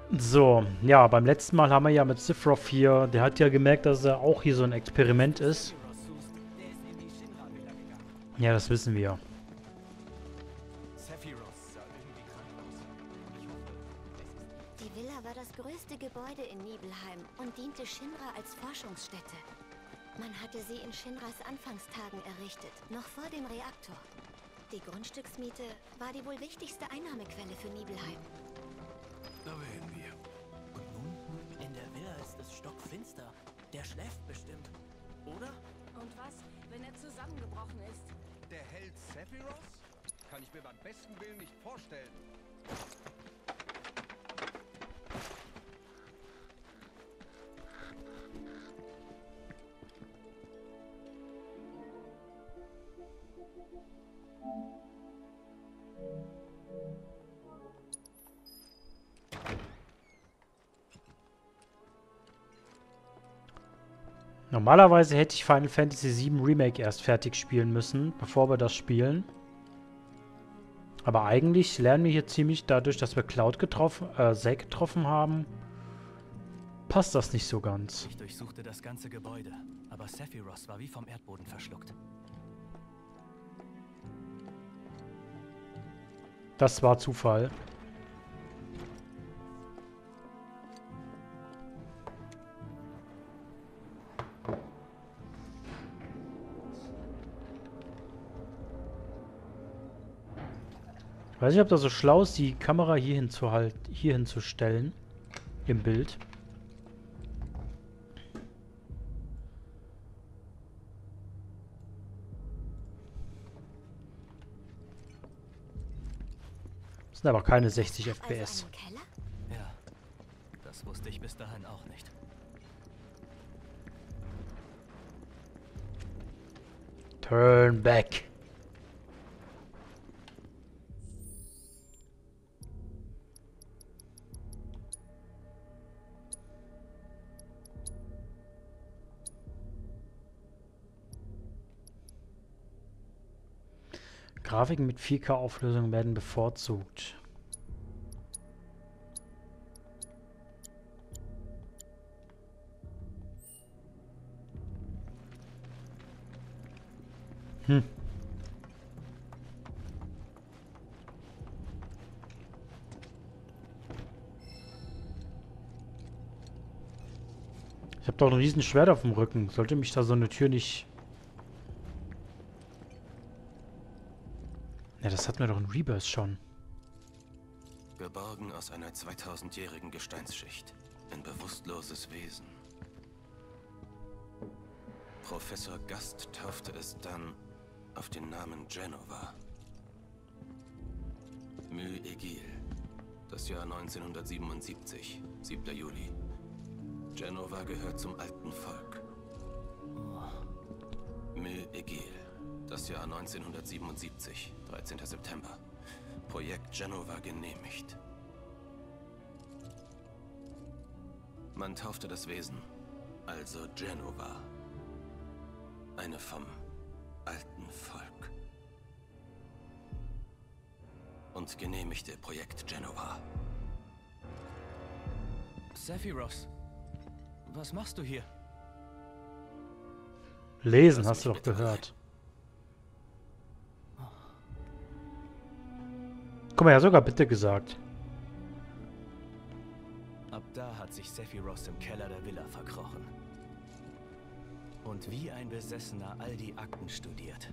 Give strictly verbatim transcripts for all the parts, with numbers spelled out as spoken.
So, ja, beim letzten Mal haben wir ja mit Sephiroth hier, der hat ja gemerkt, dass er auch hier so ein Experiment ist. Ja, das wissen wir. Die Villa war das größte Gebäude in Nibelheim und diente Shinra als Forschungsstätte. Man hatte sie in Shinras Anfangstagen errichtet, noch vor dem Reaktor. Die Grundstücksmiete war die wohl wichtigste Einnahmequelle für Nibelheim. Da wären wir. Und nun? In der Villa ist es stockfinster. Der schläft bestimmt. Oder? Und was, wenn er zusammengebrochen ist? Der Held Sephiroth? Kann ich mir beim besten Willen nicht vorstellen. Normalerweise hätte ich Final Fantasy sieben Remake erst fertig spielen müssen, bevor wir das spielen. Aber eigentlich lernen wir hier ziemlich dadurch, dass wir Cloud getroffen, äh, Zack getroffen haben. Passt das nicht so ganz. Ich durchsuchte das ganze Gebäude, aber Sephiroth war wie vom Erdboden verschluckt. Das war Zufall. Ich weiß nicht, ob das so schlau ist, die Kamera hier hinzuhalten, hier hinzustellen. Im Bild. Das sind aber keine sechzig F P S. Also einen Keller? Ja, das wusste ich bis dahin auch nicht. Turn back. Grafiken mit vier K-Auflösung werden bevorzugt. Hm. Ich habe doch ein riesen Schwert auf dem Rücken. Sollte mich da so eine Tür nicht... Ja, das hatten wir doch in Rebirth schon. Geborgen aus einer zweitausendjährigen Gesteinsschicht. Ein bewusstloses Wesen. Professor Gast taufte es dann auf den Namen Jenova. Mü-Egil. Das Jahr neunzehnhundertsiebenundsiebzig, siebter Juli. Jenova gehört zum alten Volk. Mü-Egil. Das Jahr neunzehnhundertsiebenundsiebzig, dreizehnter September. Projekt Jenova genehmigt. Man taufte das Wesen, also Jenova. Eine vom alten Volk. Und genehmigte Projekt Jenova. Sephiroth, was machst du hier? Lesen, Lass hast du mich doch bitte gehört. Guck mal, ja sogar bitte gesagt. Ab da hat sich Sephiroth im Keller der Villa verkrochen. Und wie ein Besessener all die Akten studiert.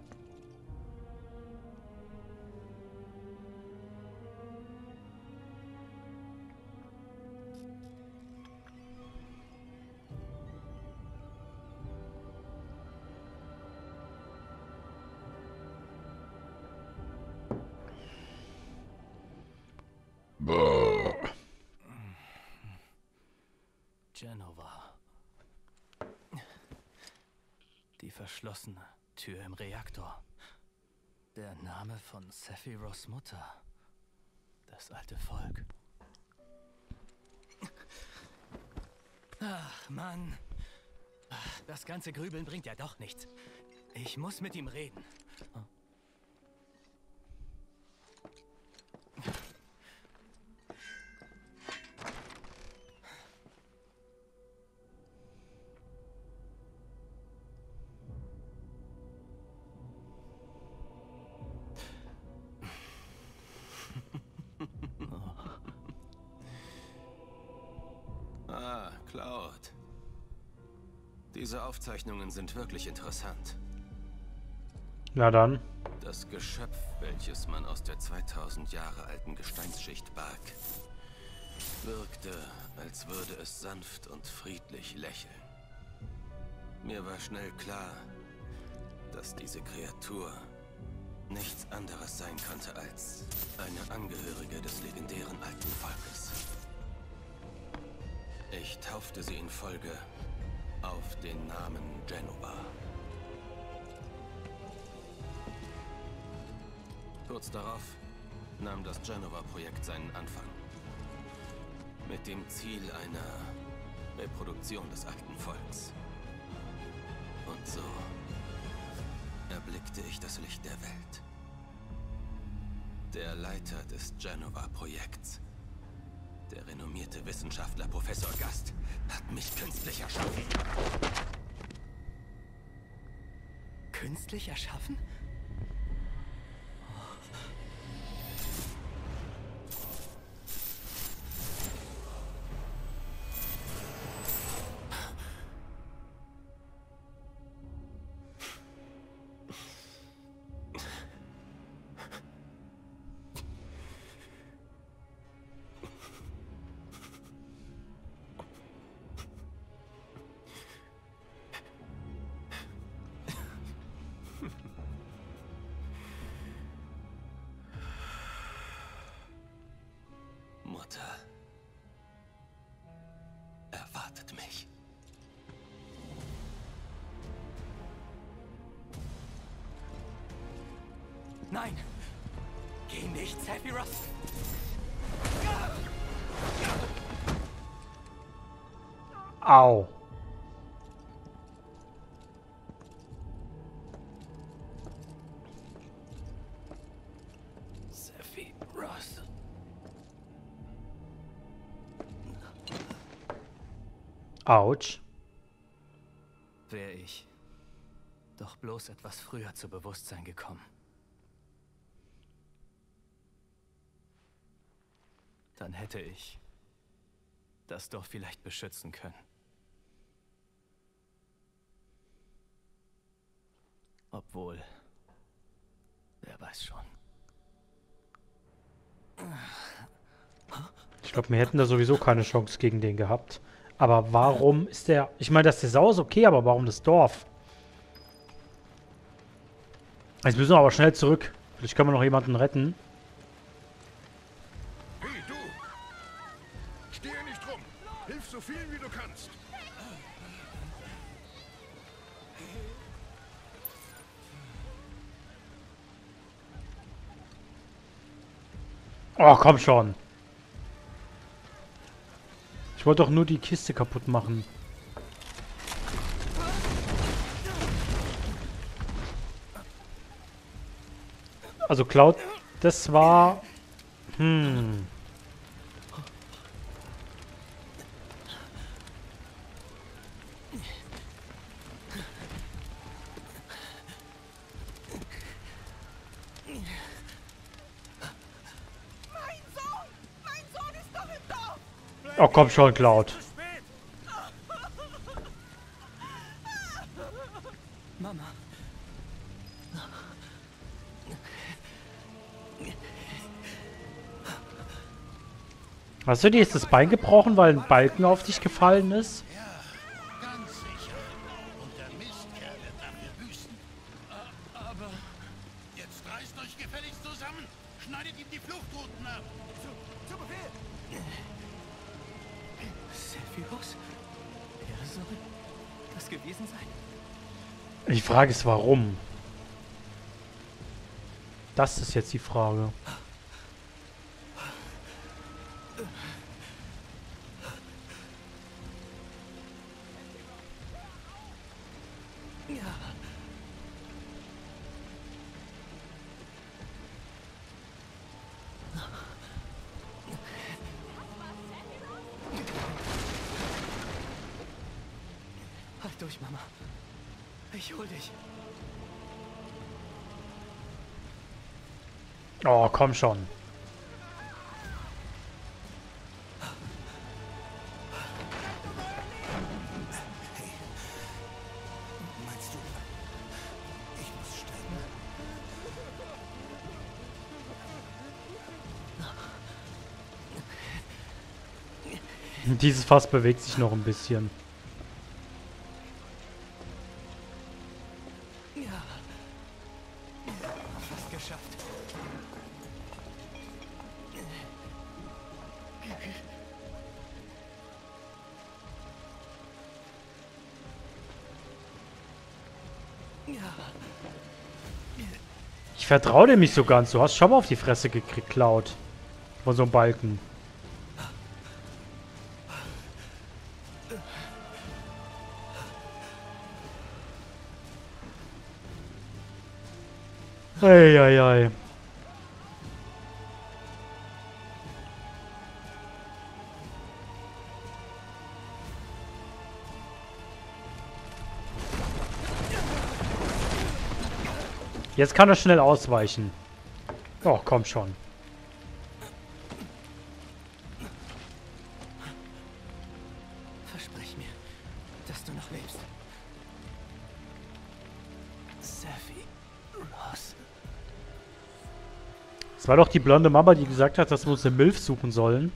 Jenova. Die verschlossene Tür im Reaktor. Der Name von Sephiroths Mutter. Das alte Volk. Ach, Mann. Das ganze Grübeln bringt ja doch nichts. Ich muss mit ihm reden. Ah, Cloud. Diese Aufzeichnungen sind wirklich interessant. Ja dann. Das Geschöpf, welches man aus der zweitausend Jahre alten Gesteinsschicht barg, wirkte, als würde es sanft und friedlich lächeln. Mir war schnell klar, dass diese Kreatur nichts anderes sein konnte als eine Angehörige des legendären alten Volkes. Ich taufte sie in Folge auf den Namen Jenova. Kurz darauf nahm das Jenova-Projekt seinen Anfang. Mit dem Ziel einer Reproduktion des alten Volks. Und so erblickte ich das Licht der Welt. Der Leiter des Jenova-Projekts, der renommierte Wissenschaftler Professor Gast, hat mich künstlich erschaffen. Künstlich erschaffen? Mutter erwartet mich. Nein! Geh nicht, Sephiroth! Au. Sephiroth. Autsch. Wäre ich doch bloß etwas früher zu Bewusstsein gekommen. Dann hätte ich das Dorf vielleicht beschützen können. Obwohl, wer weiß schon. Ich glaube, wir hätten da sowieso keine Chance gegen den gehabt. Aber warum ist der... Ich meine, das ist Haus okay, aber warum das Dorf? Jetzt müssen wir aber schnell zurück. Vielleicht können wir noch jemanden retten. Hey, du! Stehe nicht rum! Hilf so vielen, wie du kannst! Oh, komm schon. Ich wollte doch nur die Kiste kaputt machen. Also Cloud, das war... Hm... Oh, komm schon, Cloud. Mama. Hast du dir jetzt das Bein gebrochen, weil ein Balken auf dich gefallen ist? Ganz sicher. Und der Mistkerl wird dafür büßen. Aber jetzt reißt euch gefälligst zusammen. Schneidet ihm die Fluchtrouten ab. Zu, zu Befehl. Sephiroth? Er soll das gewesen sein? Die Frage ist, warum? Das ist jetzt die Frage. Ja. Halt durch, Mama. Ich hol dich. Oh, komm schon. Dieses Fass bewegt sich noch ein bisschen. Ja. Fast geschafft. Ich vertraue dem nicht so ganz. Du hast schon mal auf die Fresse gekriegt, Cloud. Von so einem Balken. Eieiei. Jetzt kann er schnell ausweichen. Oh, komm schon. Versprich mir, dass du noch lebst. Sephiroth. Es war doch die blonde Mama, die gesagt hat, dass wir uns eine Milf suchen sollen.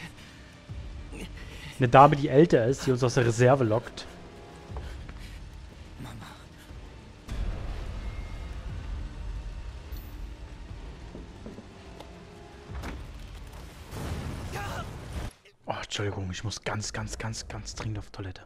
Eine Dame, die älter ist, die uns aus der Reserve lockt. Mama. Oh, Entschuldigung, ich muss ganz, ganz, ganz, ganz dringend auf Toilette.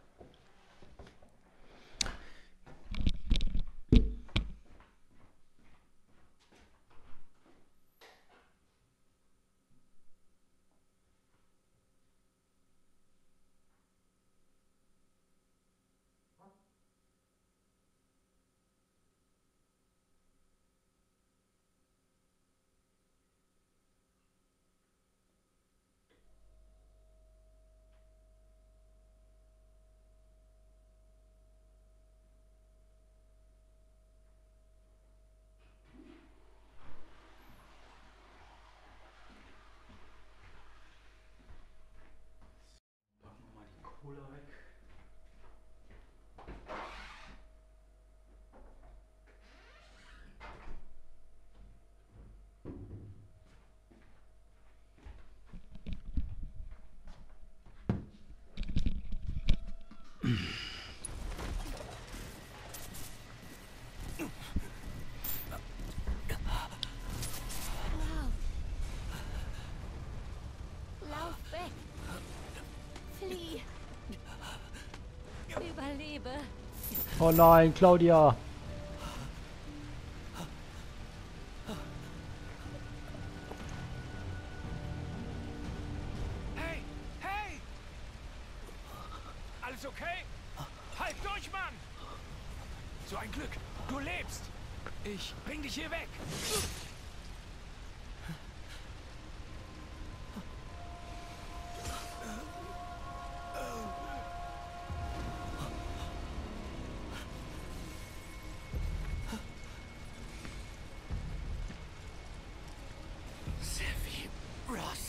Lauf weg. Flieh. Überlebe. Oh nein, Claudia. Hey, hey! Alles okay? Halt durch, Mann! So ein Glück, du lebst! Ich bring dich hier weg! Sephiroth.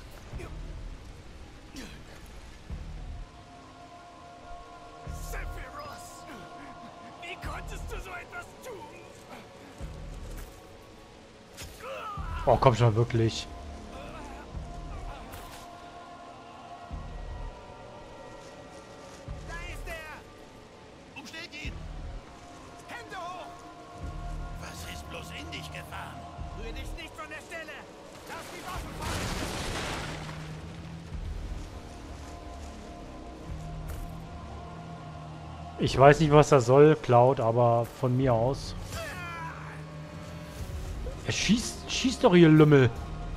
Sephiroth! Wie konntest du so etwas tun? Oh, komm schon, wirklich. Da ist er! Umsteht ihn! Hände hoch! Was ist bloß in dich gefahren? Rühr dich nicht von der Stelle! Lass die Waffen fallen! Ich weiß nicht, was das soll, Cloud, aber von mir aus. Er schießt, schießt doch, ihr Lümmel.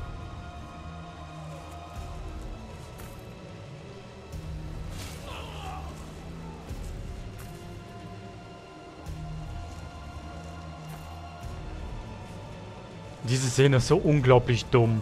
Diese Szene ist so unglaublich dumm.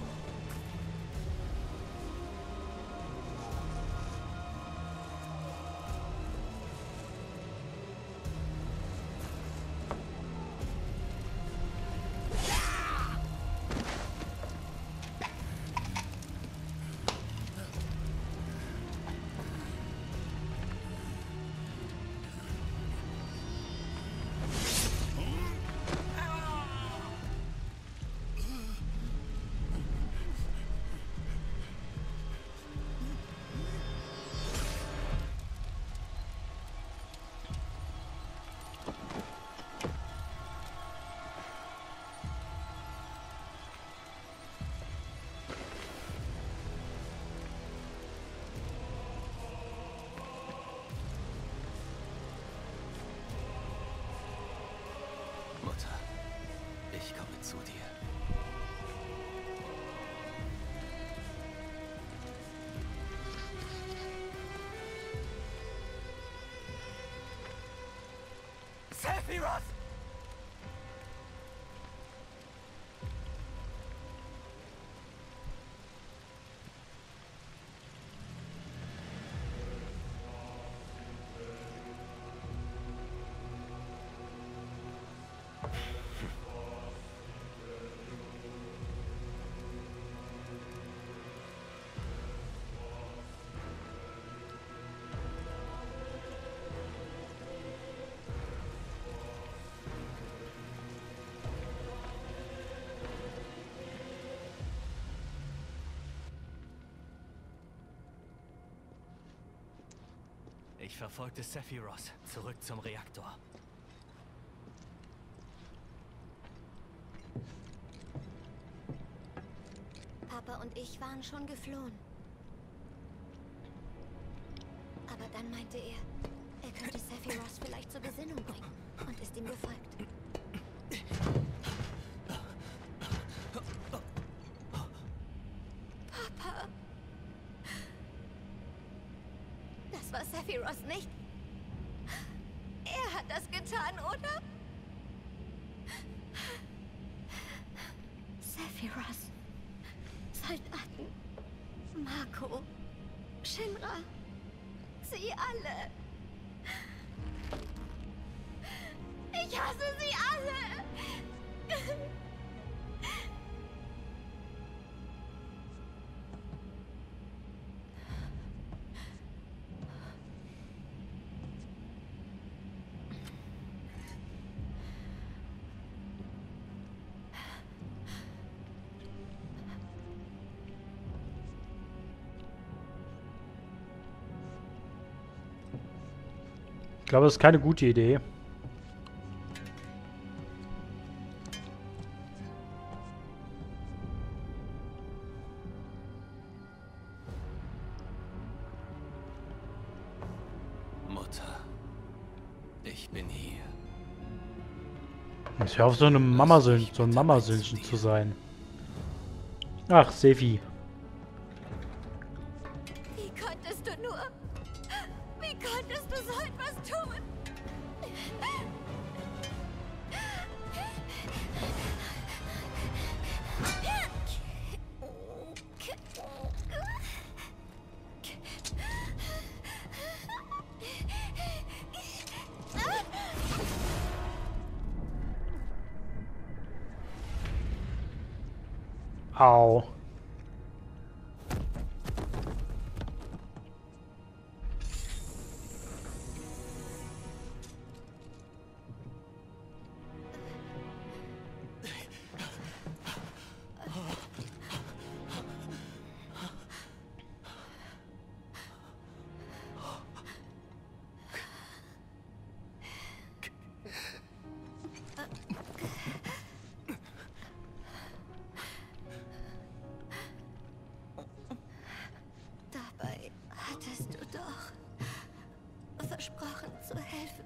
zu dir. Sephiroth! Ich verfolgte Sephiroth zurück zum Reaktor. Papa und ich waren schon geflohen. Aber dann meinte er, er könnte Sephiroth vielleicht zur Besinnung bringen und ist ihm gefolgt. Papa! Das war Sephiroth nicht. Er hat das getan, oder? Sephiroth. Soldaten. Mako. Shinra. Sie alle. Ich hasse sie alle. Ich glaube, das ist keine gute Idee. Mutter, ich bin hier. Ich hör auf, so eine Mamasöhnchen, so ein Mamasöhnchen zu sein. Ach, Sephi. Wie konntest du nur? Wie konntest du so etwas tun? Au. Dabei hattest du doch versprochen zu helfen,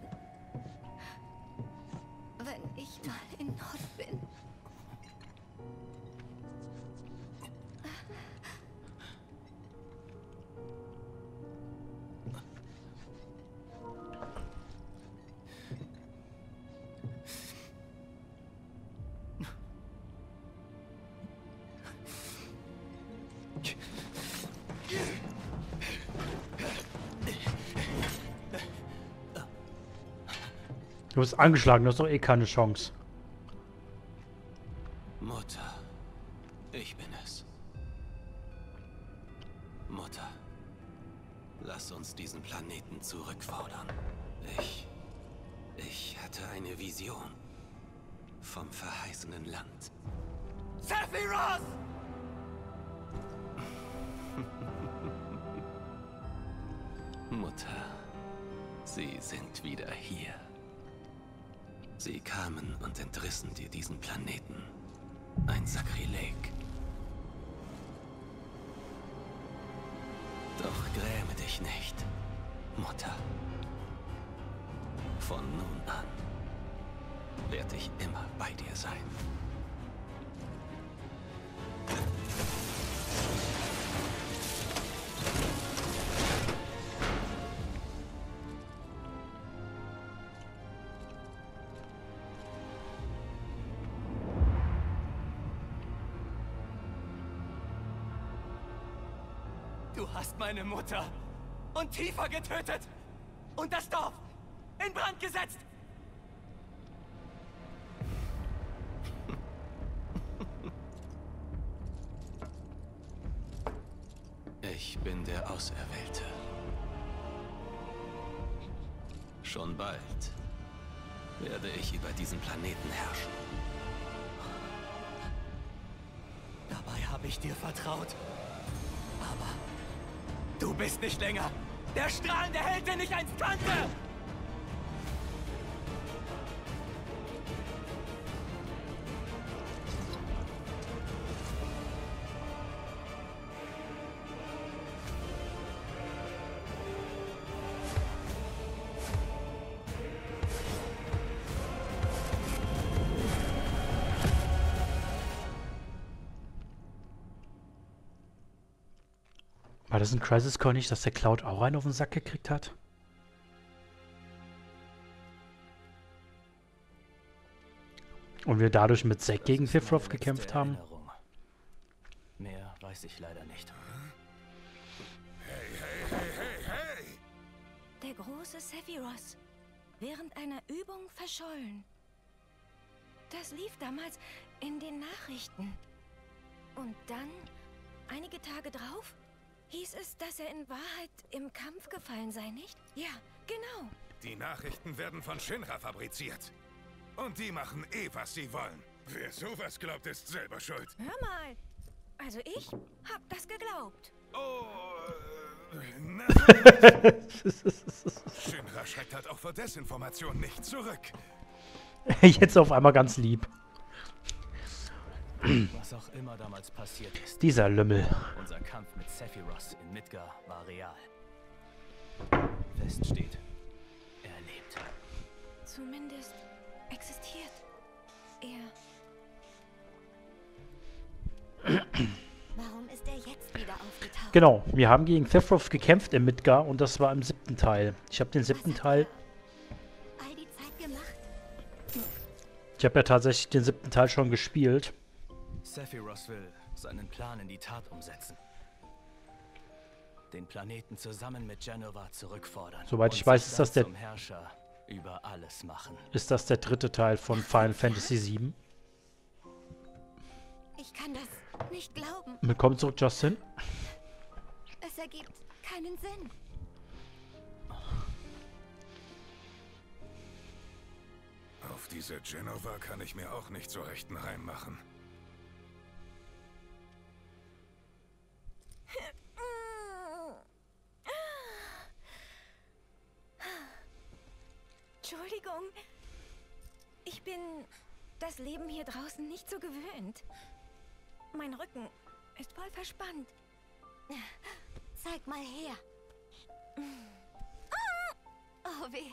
wenn ich mal in Not bin. Du bist angeschlagen, du hast doch eh keine Chance. Mutter, ich bin es. Mutter, lass uns diesen Planeten zurückfordern. Ich... Ich hatte eine Vision vom verheißenen Land. Sephiroth! Mutter, sie sind wieder hier. Sie kamen und entrissen dir diesen Planeten. Ein Sakrileg. Doch gräme dich nicht, Mutter. Von nun an werde ich immer bei dir sein. hast meine Mutter und Tifa getötet und das Dorf in Brand gesetzt. Ich bin der Auserwählte. Schon bald werde ich über diesen Planeten herrschen. Dabei habe ich dir vertraut. Aber du bist nicht länger der strahlende Held, den ich einst kannte! War das in Crisis Core nicht, dass der Cloud auch einen auf den Sack gekriegt hat? Und wir dadurch mit Zack gegen Sephiroth gekämpft haben? Erinnerung. Mehr weiß ich leider nicht. Hey, hey, hey, hey, hey! Der große Sephiroth. Während einer Übung verschollen. Das lief damals in den Nachrichten. Und dann, einige Tage drauf, hieß es, dass er in Wahrheit im Kampf gefallen sei, nicht? Ja, genau. Die Nachrichten werden von Shinra fabriziert. Und die machen eh, was sie wollen. Wer sowas glaubt, ist selber schuld. Hör mal. Also ich hab das geglaubt. Oh, äh, na, Shinra schreckt halt auch vor Desinformation nicht zurück. Jetzt auf einmal ganz lieb. Was auch immer damals passiert ist. Dieser Lümmel. Unser Kampf mit Sephiroth in Midgar war real. Fest steht, er lebt. Zumindest existiert er. Warum ist er jetzt wieder aufgetaucht? Genau, wir haben gegen Sephiroth gekämpft im Midgar und das war im siebten Teil. Ich habe den siebten Teil... All die Zeit gemacht? Ich habe ja tatsächlich den siebten Teil schon gespielt. Sephiroth will seinen Plan in die Tat umsetzen. Den Planeten zusammen mit Jenova zurückfordern. Soweit ich und weiß, sich ist das dann der- zum Herrscher über alles machen. Ist das der dritte Teil von Final Fantasy sieben? Ich kann das nicht glauben. Willkommen zurück, Justin. Es ergibt keinen Sinn. Auf diese Jenova kann ich mir auch nicht so rechten Reim machen. Entschuldigung. Ich bin das Leben hier draußen nicht so gewöhnt. Mein Rücken ist voll verspannt. Zeig mal her. Oh weh.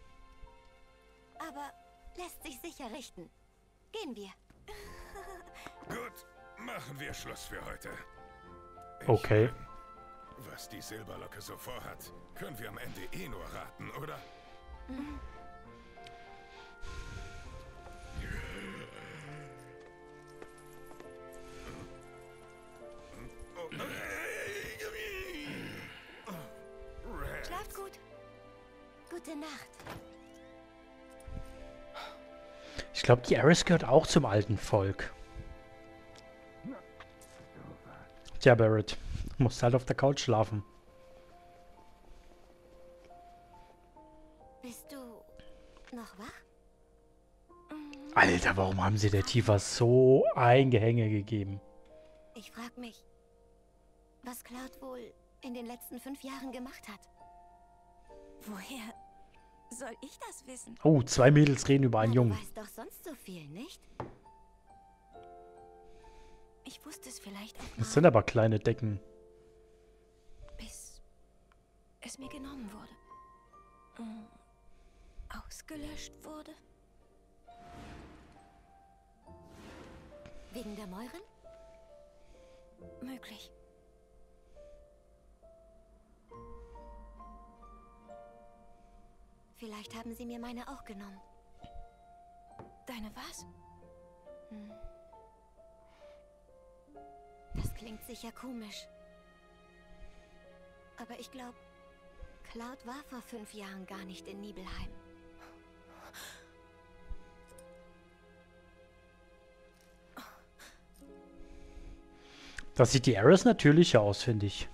Aber lässt sich sicher richten. Gehen wir. Gut, machen wir Schluss für heute. Ich Okay. mein, was die Silberlocke so vorhat, können wir am Ende eh nur raten, oder? Red. Schlaft gut. Gute Nacht. Ich glaube, die Aris gehört auch zum alten Volk. Tja, Barrett. Du musst halt auf der Couch schlafen. Bist du noch wach? Alter, warum haben sie der Tifa so ein Gehänge gegeben? Ich frag mich, was Cloud wohl in den letzten fünf Jahren gemacht hat. Woher soll ich das wissen? Oh, zwei Mädels reden über einen Na, du Jungen. weißt doch sonst so viel, nicht? Ich wusste es vielleicht auch Das mal, sind aber kleine Decken. bis es mir genommen wurde. Mm, Ausgelöscht wurde. Wegen der Mäuren? Möglich. Vielleicht haben sie mir meine auch genommen. Deine was? Das klingt sicher komisch. Aber ich glaube, Cloud war vor fünf Jahren gar nicht in Nibelheim. Das sieht die Ares natürlicher aus, finde ich.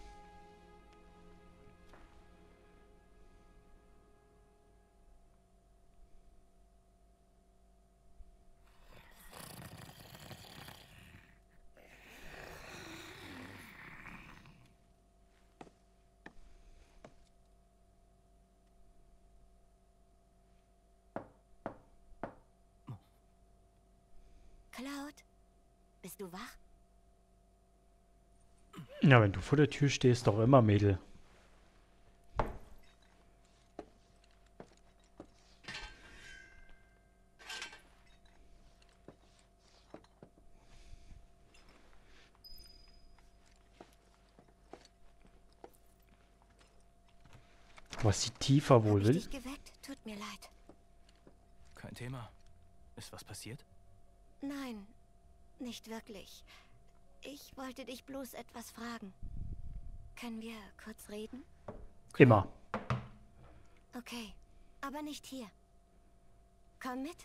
Cloud, bist du wach? Ja, wenn du vor der Tür stehst, doch immer, Mädel. Was sie tiefer wohl Hab ich will. dich geweckt? Tut mir leid. Kein Thema. Ist was passiert? Nein, nicht wirklich. Ich wollte dich bloß etwas fragen. Können wir kurz reden? Immer. Okay, aber nicht hier. Komm mit.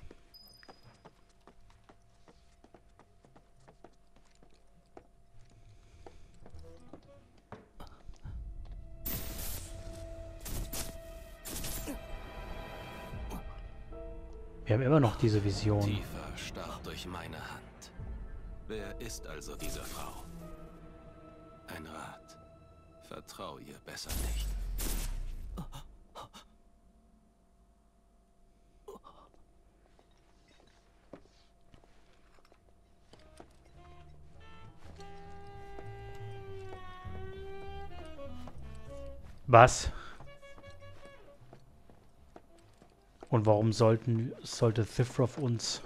Wir haben immer noch diese Vision. Tiefer starrt durch meine Hand. Wer ist also diese Frau? Ein Rat. Vertrau ihr besser nicht. Was? Und warum sollten, sollte Thifroth uns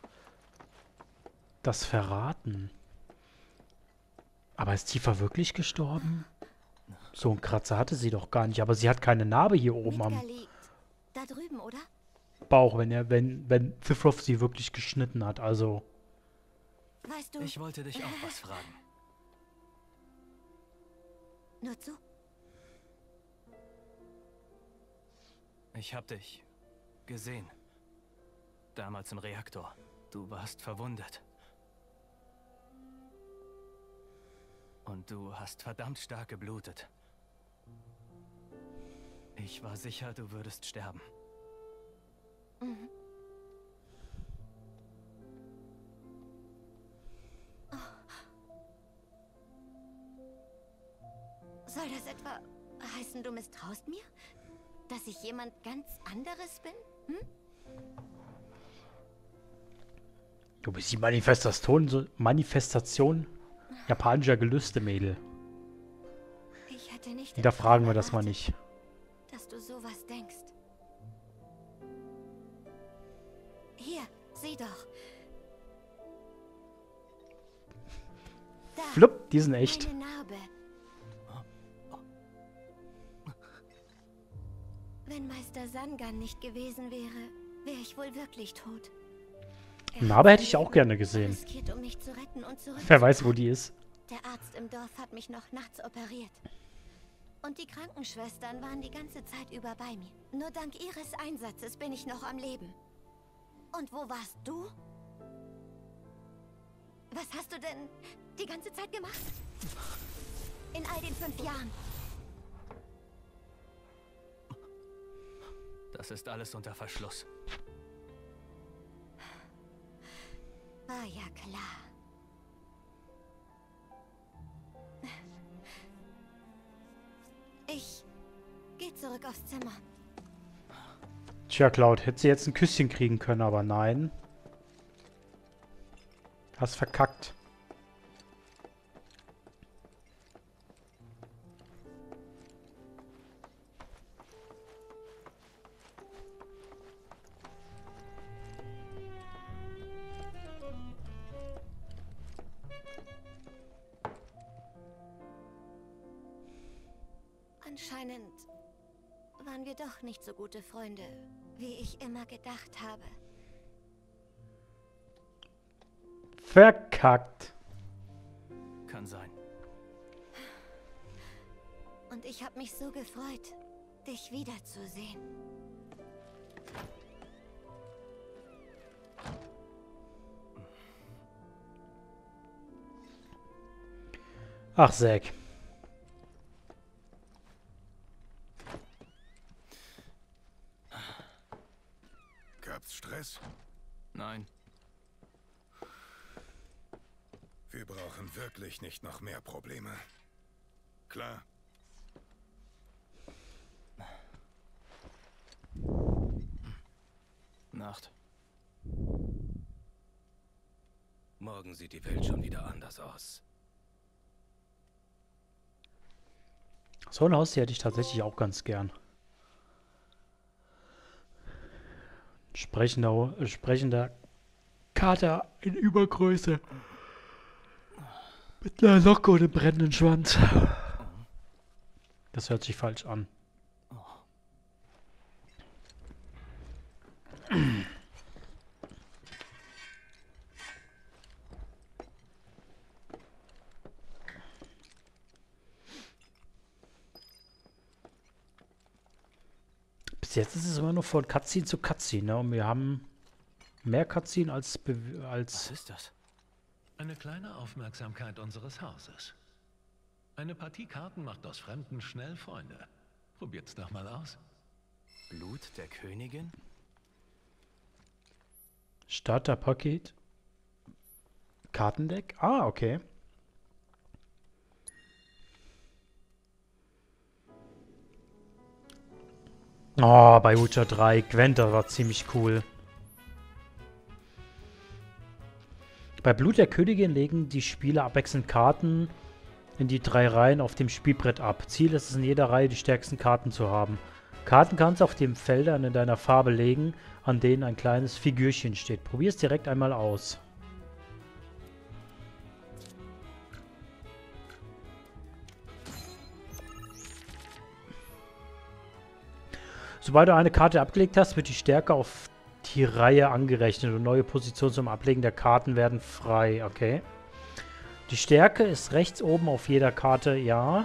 das verraten? Aber ist Tifa wirklich gestorben? So einen Kratzer hatte sie doch gar nicht, aber sie hat keine Narbe hier oben Midgar am liegt da drüben, oder? Bauch, wenn er, wenn, wenn Thifroth sie wirklich geschnitten hat, also. Weißt du, Ich wollte dich auch was fragen. nur zu? Ich hab dich gesehen. Damals im Reaktor. Du warst verwundet. Und du hast verdammt stark geblutet. Ich war sicher, du würdest sterben. Mhm. Oh. Soll das etwa heißen, du misstraust mir? Dass ich jemand ganz anderes bin? Hm? Du bist die Manifestation, so Manifestation japanischer Gelüste, Mädel. Ich hätte nicht Hinterfragen wir das mal erwartet, nicht. dass du sowas denkst. Hier, sieh doch. Da, Flupp, die sind echt. eine Narbe. Wenn Meister Sangan nicht gewesen wäre, wäre ich wohl wirklich tot. Er Narbe hat hätte ich sein auch Leben gerne gesehen. riskiert, um mich zu retten und zurück Wer weiß, wo die ist. Der Arzt im Dorf hat mich noch nachts operiert. Und die Krankenschwestern waren die ganze Zeit über bei mir. Nur dank ihres Einsatzes bin ich noch am Leben. Und wo warst du? Was hast du denn die ganze Zeit gemacht? In all den fünf Jahren. Das ist alles unter Verschluss. War ja klar. Ich gehe zurück aufs Zimmer. Tja, Cloud, hätte sie jetzt ein Küsschen kriegen können, aber nein. Hast verkackt. Anscheinend waren wir doch nicht so gute Freunde, wie ich immer gedacht habe. Verkackt. Kann sein. Und ich habe mich so gefreut, dich wiederzusehen. Ach, Zack. Gab's Stress? Nein. Wir brauchen wirklich nicht noch mehr Probleme. Klar? Nacht. Morgen sieht die Welt schon wieder anders aus. So ein Haustier hätte ich tatsächlich auch ganz gern. Sprechender, sprechender Kater in Übergröße. Mit einer Locke und einem brennenden Schwanz. Das hört sich falsch an. Bis jetzt ist es immer nur von Cutscene zu Cutscene, ne? Und wir haben mehr Cutscene als... Be als Was ist das? Eine kleine Aufmerksamkeit unseres Hauses. Eine Partie Karten macht aus Fremden schnell Freunde. Probiert's doch mal aus. Blut der Königin? Starterpaket. Kartendeck? Ah, okay. Oh, bei Witcher drei. Gwent war ziemlich cool. Bei Blut der Königin legen die Spieler abwechselnd Karten in die drei Reihen auf dem Spielbrett ab. Ziel ist es, in jeder Reihe die stärksten Karten zu haben. Karten kannst du auf den Feldern in deiner Farbe legen, an denen ein kleines Figürchen steht. Probier es direkt einmal aus. Sobald du eine Karte abgelegt hast, wird die Stärke auf die Reihe angerechnet und neue Positionen zum Ablegen der Karten werden frei. Okay. Die Stärke ist rechts oben auf jeder Karte, ja.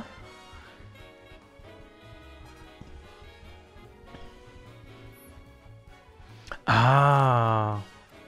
Ah.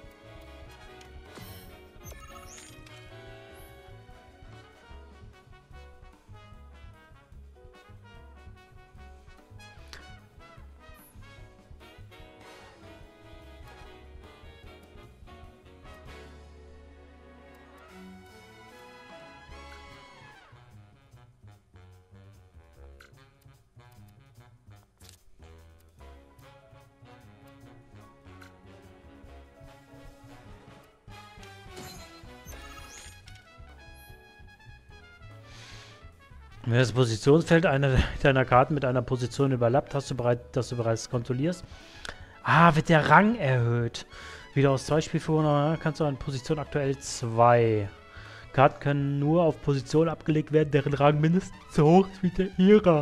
Wenn das Positionsfeld einer deiner Karten mit einer Position überlappt, hast du bereit, das du bereits kontrollierst. Ah, wird der Rang erhöht. Wieder aus zwei Spielfiguren kannst du an Position aktuell zwei. Karten können nur auf Positionen abgelegt werden, deren Rang mindestens so hoch ist wie der ihrer.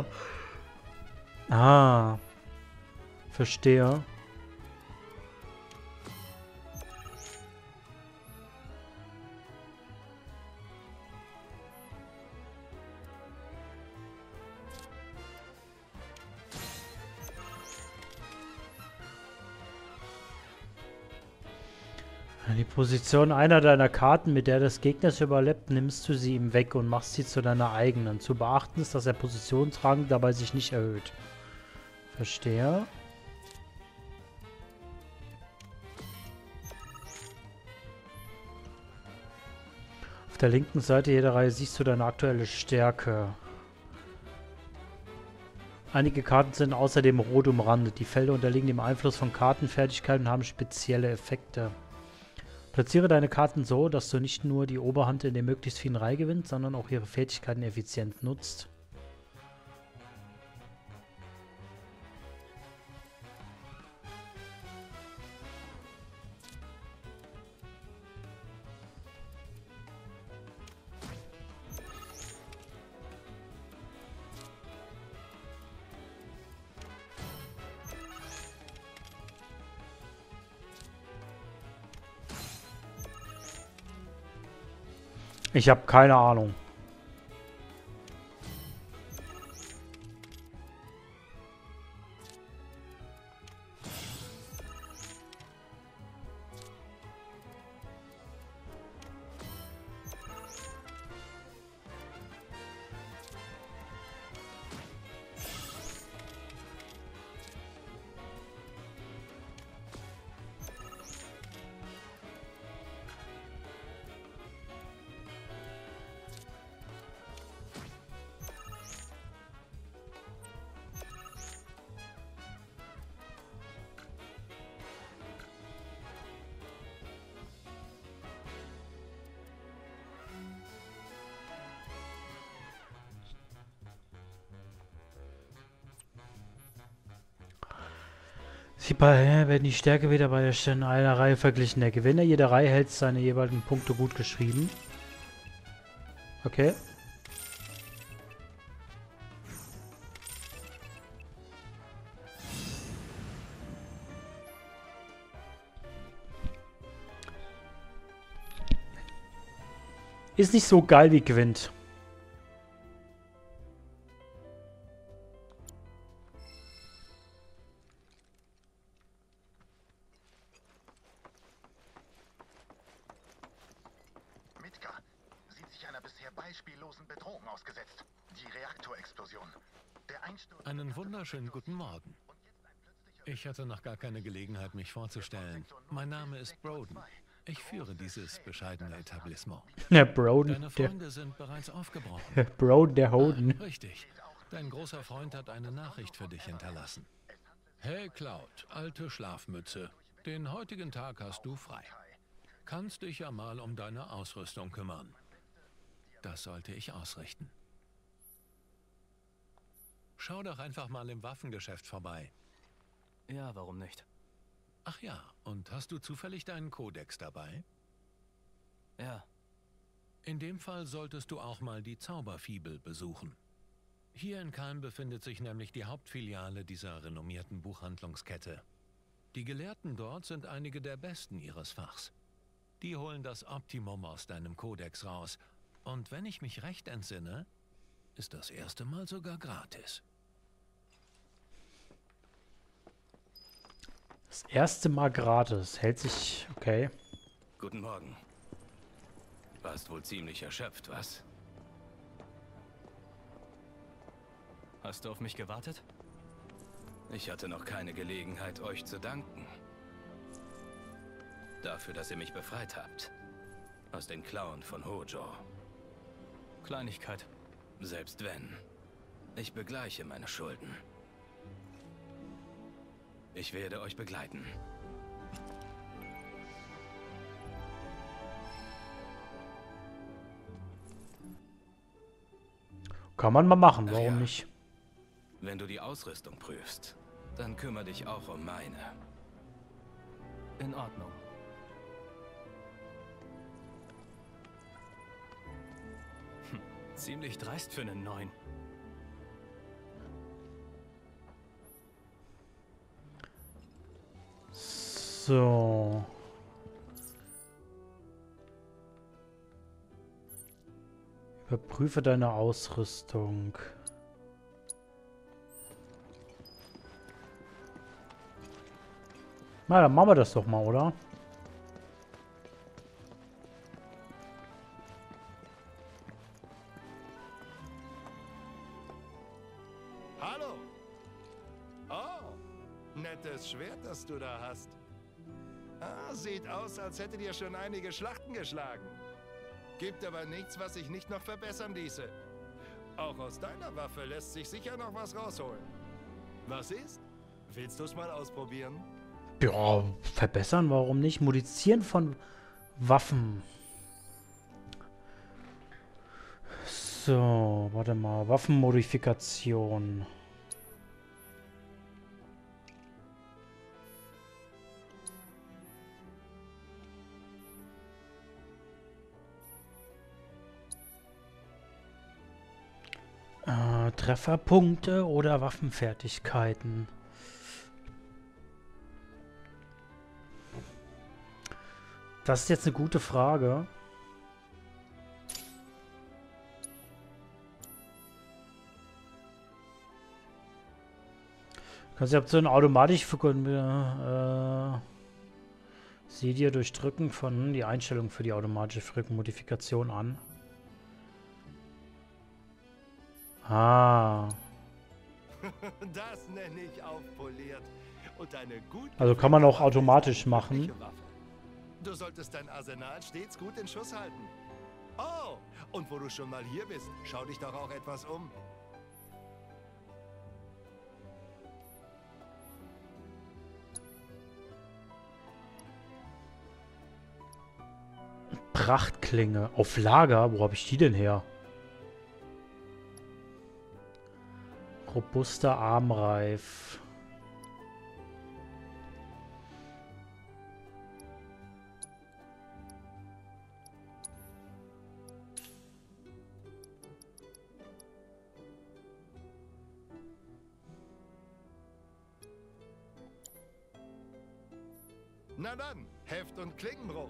Ah. Verstehe. Die Position einer deiner Karten, mit der des Gegners überlebt, nimmst du sie ihm weg und machst sie zu deiner eigenen. Zu beachten ist, dass der Positionsrang dabei sich nicht erhöht. Verstehe. Auf der linken Seite jeder Reihe siehst du deine aktuelle Stärke. Einige Karten sind außerdem rot umrandet. Die Felder unterliegen dem Einfluss von Kartenfertigkeiten und haben spezielle Effekte. Platziere deine Karten so, dass du nicht nur die Oberhand in der möglichst vielen Reihe gewinnst, sondern auch ihre Fertigkeiten effizient nutzt. Ich habe keine Ahnung. Hierbei werden die Stärke wieder bei der Stelle einer Reihe verglichen. Der Gewinner jeder Reihe hält seine jeweiligen Punkte gut geschrieben. Okay. Ist nicht so geil wie Gwent. Midgar sieht sich einer bisher beispiellosen Bedrohung ausgesetzt. Die Reaktorexplosion. Der Einsturz... Einen wunderschönen guten Morgen. Ich hatte noch gar keine Gelegenheit, mich vorzustellen. Mein Name ist Broden. Ich führe dieses bescheidene Etablissement. Ja, Broden, Deine Freunde sind bereits aufgebrochen. Broden, der Hoden. Ah, richtig. Dein großer Freund hat eine Nachricht für dich hinterlassen. Hey Cloud, alte Schlafmütze. Den heutigen Tag hast du frei. Kannst dich ja mal um deine Ausrüstung kümmern. Das sollte ich ausrichten. Schau doch einfach mal im Waffengeschäft vorbei. Ja, warum nicht? Ach ja, und hast du zufällig deinen Kodex dabei? Ja. In dem Fall solltest du auch mal die Zauberfibel besuchen. Hier in Kalm befindet sich nämlich die Hauptfiliale dieser renommierten Buchhandlungskette. Die Gelehrten dort sind einige der Besten ihres Fachs. Die holen das Optimum aus deinem Kodex raus. Und wenn ich mich recht entsinne, ist das erste Mal sogar gratis. Das erste Mal gratis. Hält sich... Okay. Guten Morgen. Warst wohl ziemlich erschöpft, was? Hast du auf mich gewartet? Ich hatte noch keine Gelegenheit, euch zu danken. Dafür, dass ihr mich befreit habt. Aus den Klauen von Hojo. Kleinigkeit. Selbst wenn. Ich begleiche meine Schulden. Ich werde euch begleiten. Kann man mal machen, Ach warum ja. nicht? Wenn du die Ausrüstung prüfst, dann kümmere dich auch um meine. In Ordnung. Hm, ziemlich dreist für einen neuen. So. Überprüfe deine Ausrüstung. Na, dann machen wir das doch mal, oder? Hallo! Oh, nettes Schwert, das du da hast. Ah, sieht aus, als hättet ihr schon einige Schlachten geschlagen. Gibt aber nichts, was sich nicht noch verbessern ließe. Auch aus deiner Waffe lässt sich sicher noch was rausholen. Was ist? Willst du es mal ausprobieren? Ja, verbessern, warum nicht? Modifizieren von Waffen. So, warte mal. Waffenmodifikation. Äh, Trefferpunkte oder Waffenfertigkeiten? Das ist jetzt eine gute Frage. Kannst du Option automatisch äh, sieh dir durch Drücken von die Einstellung für die automatische Modifikation an. Ah. Das nenne ich aufpoliert. Und eine gut Also kann man auch automatisch machen. Waffe. Du solltest dein Arsenal stets gut in Schuss halten. Oh, und wo du schon mal hier bist, schau dich doch auch etwas um. Prachtklinge. Auf Lager? Wo habe ich die denn her? Robuster Armreif. Na dann, Heft- und Klingenbruch.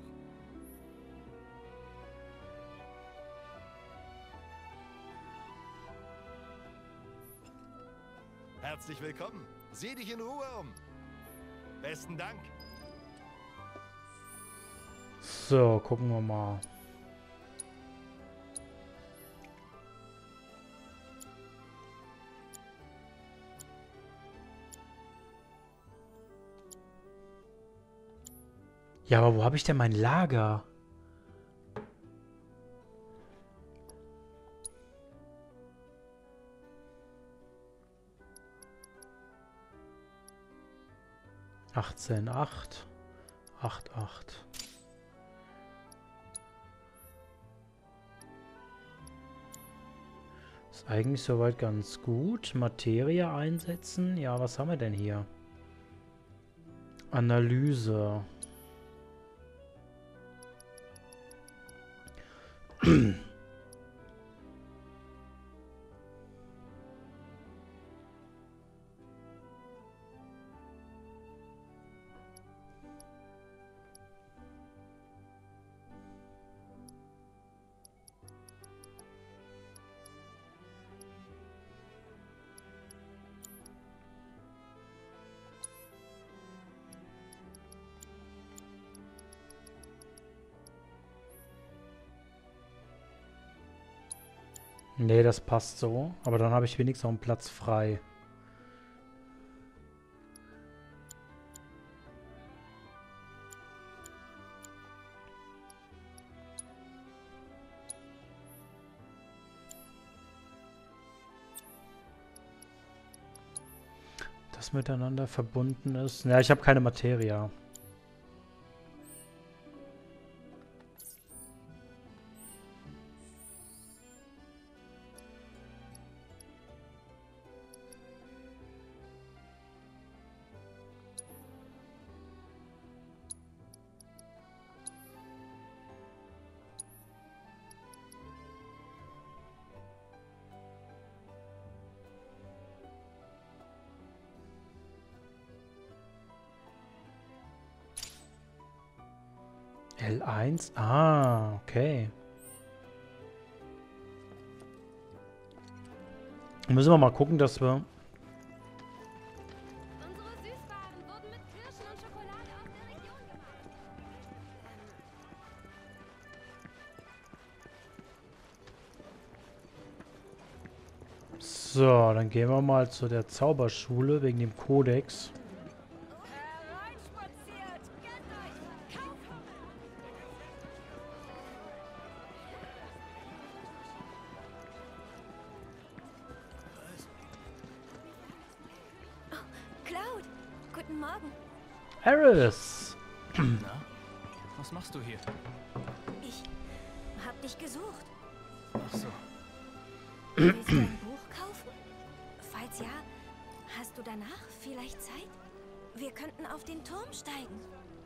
Herzlich willkommen. Sieh dich in Ruhe um. Besten Dank. So, gucken wir mal. Ja, aber wo habe ich denn mein Lager? achtzehn Komma acht. acht Komma acht. Ist eigentlich soweit ganz gut. Materie einsetzen. Ja, was haben wir denn hier? Analyse. Nee, das passt so. Aber dann habe ich wenigstens noch einen Platz frei. Das miteinander verbunden ist. Ja, ich habe keine Materie. L eins? Ah, okay. Müssen wir mal gucken, dass wir... Unsere Süßwaren wurden mit Kirschen und Schokolade aus der Region gemacht. So, dann gehen wir mal zu der Zauberschule wegen dem Kodex. Cloud, guten Morgen. Aris! Na? Was machst du hier? Ich hab dich gesucht. Ach so. Willst du ein Buch kaufen? Falls ja, hast du danach vielleicht Zeit? Wir könnten auf den Turm steigen.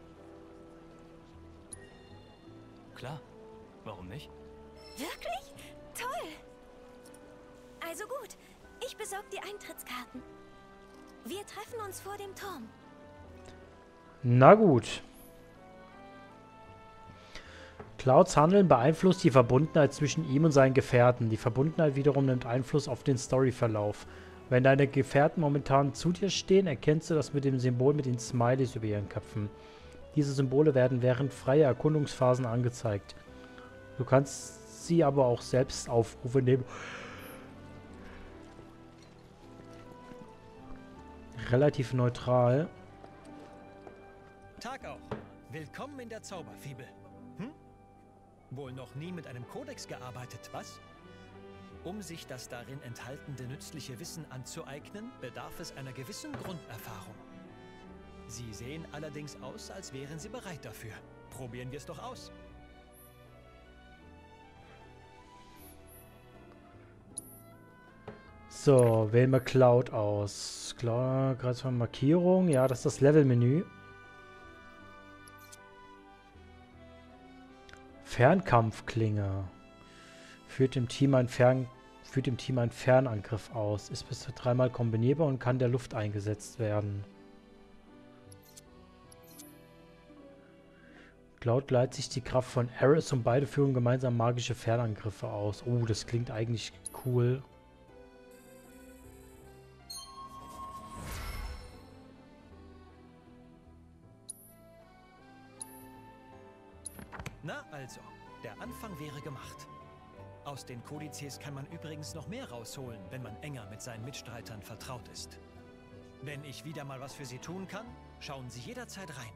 Klar. Warum nicht? Wirklich? Toll! Also gut, ich besorge die Eintrittskarten. Wir treffen uns vor dem Turm. Na gut. Clouds Handeln beeinflusst die Verbundenheit zwischen ihm und seinen Gefährten. Die Verbundenheit wiederum nimmt Einfluss auf den Storyverlauf. Wenn deine Gefährten momentan zu dir stehen, erkennst du das mit dem Symbol mit den Smileys über ihren Köpfen. Diese Symbole werden während freier Erkundungsphasen angezeigt. Du kannst sie aber auch selbst aufrufen, indem relativ neutral. Tag auch. Willkommen in der Zauberfibel. Hm? Wohl noch nie mit einem Kodex gearbeitet, was? Um sich das darin enthaltene nützliche Wissen anzueignen, bedarf es einer gewissen Grunderfahrung. Sie sehen allerdings aus, als wären Sie bereit dafür. Probieren wir es doch aus. So, wählen wir Cloud aus. Klar, gerade von Markierung. Ja, das ist das Levelmenü. Fernkampfklinge. Führt dem Team ein Fern führt dem Team einen Fernangriff aus. Ist bis zu dreimal kombinierbar und kann der Luft eingesetzt werden. Cloud leiht sich die Kraft von Aerith und beide führen gemeinsam magische Fernangriffe aus. Oh, das klingt eigentlich cool. Na also, der Anfang wäre gemacht. Aus den Kodizes kann man übrigens noch mehr rausholen, wenn man enger mit seinen Mitstreitern vertraut ist. Wenn ich wieder mal was für Sie tun kann, schauen Sie jederzeit rein.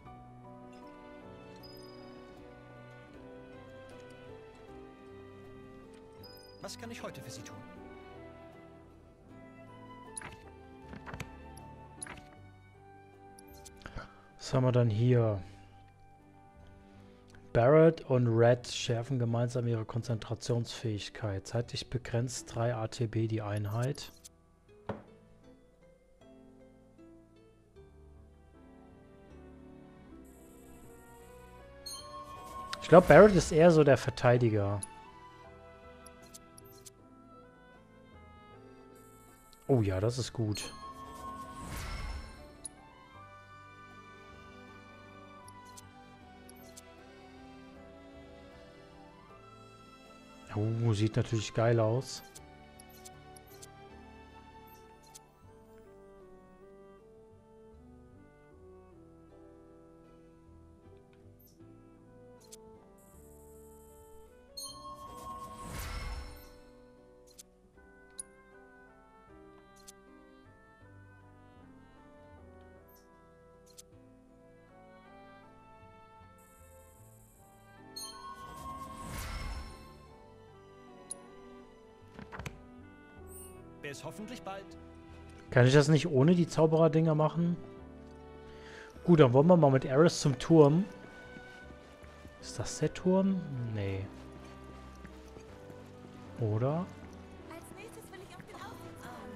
Was kann ich heute für Sie tun? Was haben wir dann hier? Barret und Red schärfen gemeinsam ihre Konzentrationsfähigkeit. Zeitlich begrenzt drei A T B die Einheit. Ich glaube, Barret ist eher so der Verteidiger. Oh ja, das ist gut. Oh, sieht natürlich geil aus. Bis hoffentlich bald. Kann ich das nicht ohne die Zauberer-Dinger machen? Gut, dann wollen wir mal mit Aerith zum Turm. Ist das der Turm? Nee. Oder? Als nächstes will ich auf den Aussichtsturm.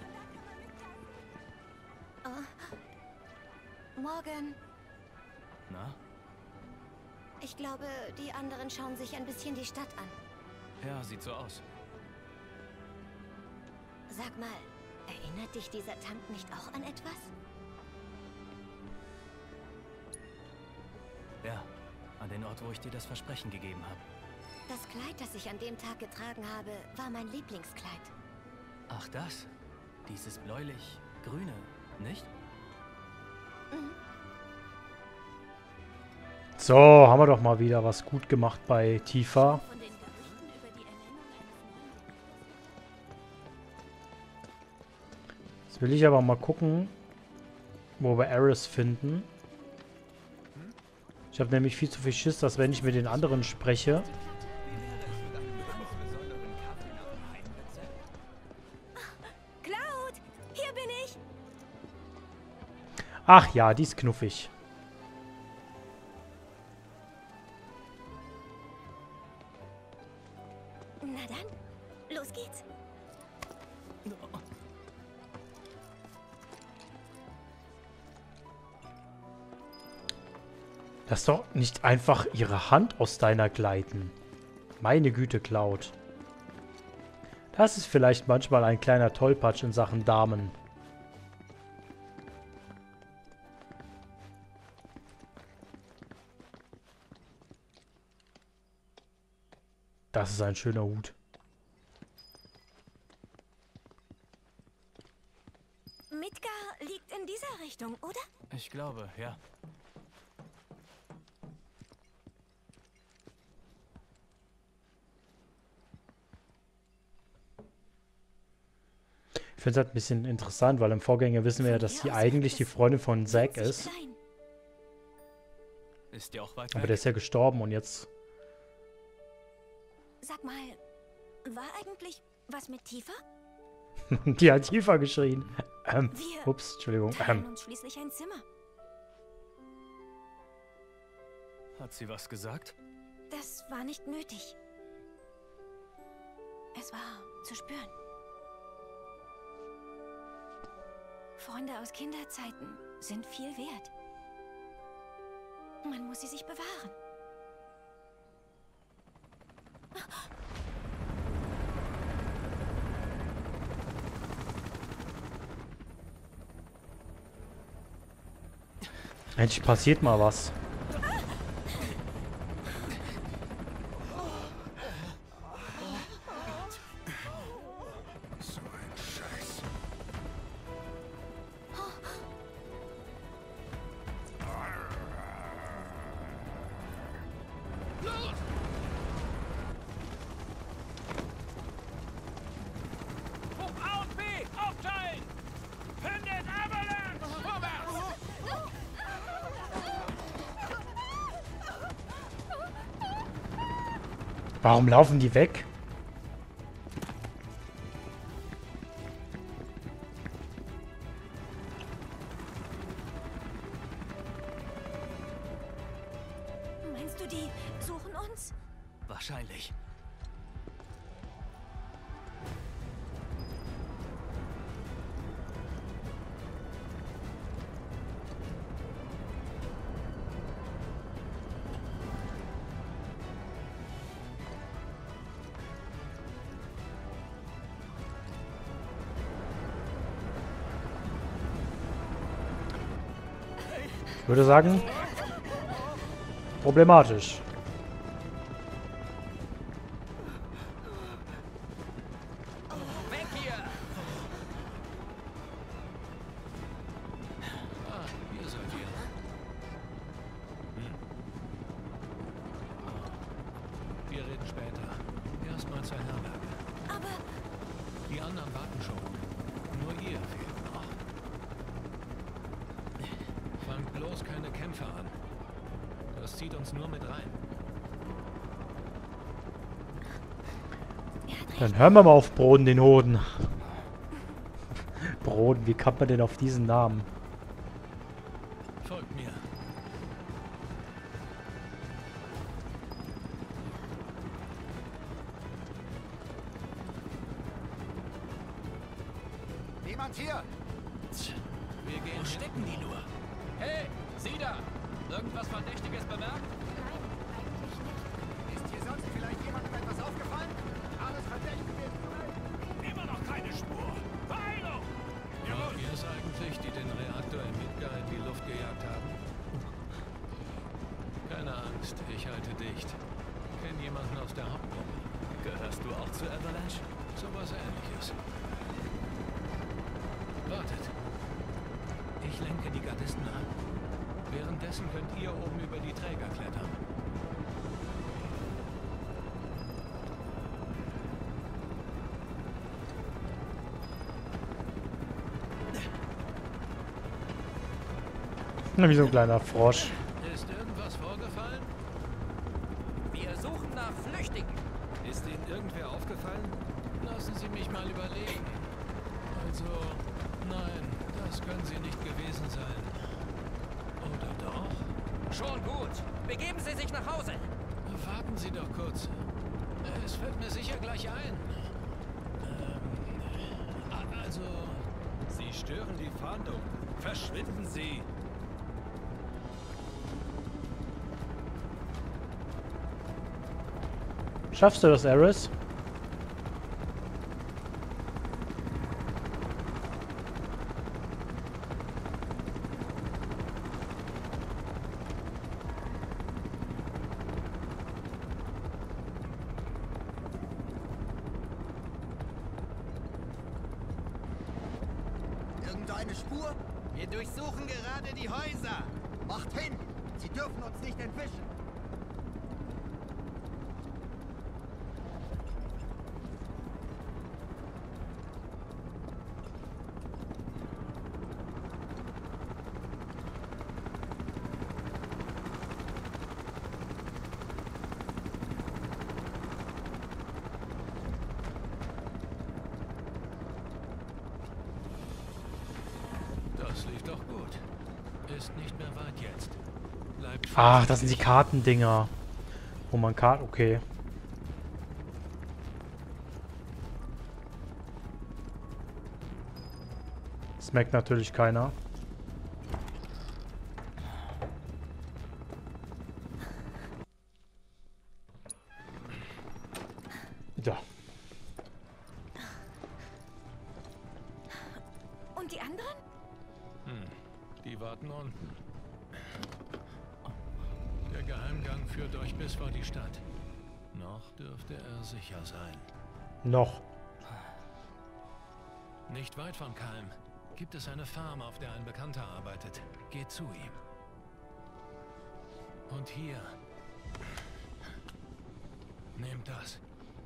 Da kann man mitgehen. Oh. Morgen. Na? Ich glaube, die anderen schauen sich ein bisschen die Stadt an. Ja, sieht so aus. Sag mal, erinnert dich dieser Tank nicht auch an etwas? Ja, an den Ort, wo ich dir das Versprechen gegeben habe. Das Kleid, das ich an dem Tag getragen habe, war mein Lieblingskleid. Ach das? Dieses bläulich-grüne, nicht? Mhm. So, haben wir doch mal wieder was gut gemacht bei Tifa. Von den Gerüchten über die Ernennung eines neuen... Jetzt will ich aber mal gucken, wo wir Aerith finden. Ich habe nämlich viel zu viel Schiss, dass wenn ich mit den anderen spreche... Cloud, hier bin ich. Ach ja, die ist knuffig. Na dann, los geht's. Lass doch nicht einfach ihre Hand aus deiner gleiten. Meine Güte, Cloud. Das ist vielleicht manchmal ein kleiner Tollpatsch in Sachen Damen. Das ist ein schöner Hut. Midgar liegt in dieser Richtung, oder? Ich glaube, ja. Ich finde es halt ein bisschen interessant, weil im Vorgänger wissen wir ja, dass sie eigentlich die Freundin von Zack ist. Ist dir auch weit Aber weg? der ist ja gestorben und jetzt... Sag mal, war eigentlich was mit Tifa? Die hat Tifa geschrien. Ähm, Wir ups, Entschuldigung. teilen Ähm, uns schließlich ein Zimmer. Hat sie was gesagt? Das war nicht nötig. Es war zu spüren. Freunde aus Kinderzeiten sind viel wert. Man muss sie sich bewahren. endlich passiert mal was. Warum laufen die weg? Meinst du, die suchen uns? Wahrscheinlich. Ich würde sagen, problematisch. Weg hier! Ah, hier seid ihr. Hm. Wir reden später. Erstmal zur Herberge. Aber Die anderen warten schon. Nur ihr fehlt noch. Fangt bloß keine Kämpfe an. Das zieht uns nur mit rein. Dann hören wir mal auf Broden, den Hoden. Broden, wie kommt man denn auf diesen Namen? Folgt mir. Niemand hier! Wir gehen. Wo stecken die nur? Hey, Sie da! Irgendwas Verdächtiges bemerkt? Nein, eigentlich nicht. Ist hier sonst vielleicht jemandem etwas aufgefallen? Alles Verdächtige ist frei. Immer noch keine Spur. Beeilung! Wart ihr es eigentlich, die den Reaktor in Midgar in die Luft gejagt haben? Keine Angst, ich halte dicht. Kenn jemanden aus der Hauptgruppe. Gehörst du auch zu Avalanche? Sowas Ähnliches. Wartet. Ich lenke die Gardisten an. Währenddessen könnt ihr oben über die Träger klettern. Na, wie so ein kleiner Frosch. Ist irgendwas vorgefallen? Wir suchen nach Flüchtigen. Ist Ihnen irgendwer aufgefallen? Lassen Sie mich mal überlegen. Also, nein, das können Sie nicht gewesen sein. Oder doch? Schon gut. Begeben Sie sich nach Hause. Warten Sie doch kurz. Es fällt mir sicher gleich ein. Ähm, also... Sie stören die Fahndung. Verschwinden Sie! Schaffst du das, Ares? Irgendeine Spur? Wir durchsuchen gerade die Häuser. Macht hin! Sie dürfen uns nicht entwischen! Das lief doch gut. Ist nicht mehr weit jetzt. Bleibt Ach, das sind die Kartendinger. Wo man Karten... Okay. Das merkt natürlich keiner. Ja. und die anderen? Hm, die warten unten. Der Geheimgang führt euch bis vor die Stadt. Noch dürfte er sicher sein. Noch. Nicht weit von Kalm gibt es eine Farm, auf der ein Bekannter arbeitet. Geht zu ihm. Und hier. Nehmt das.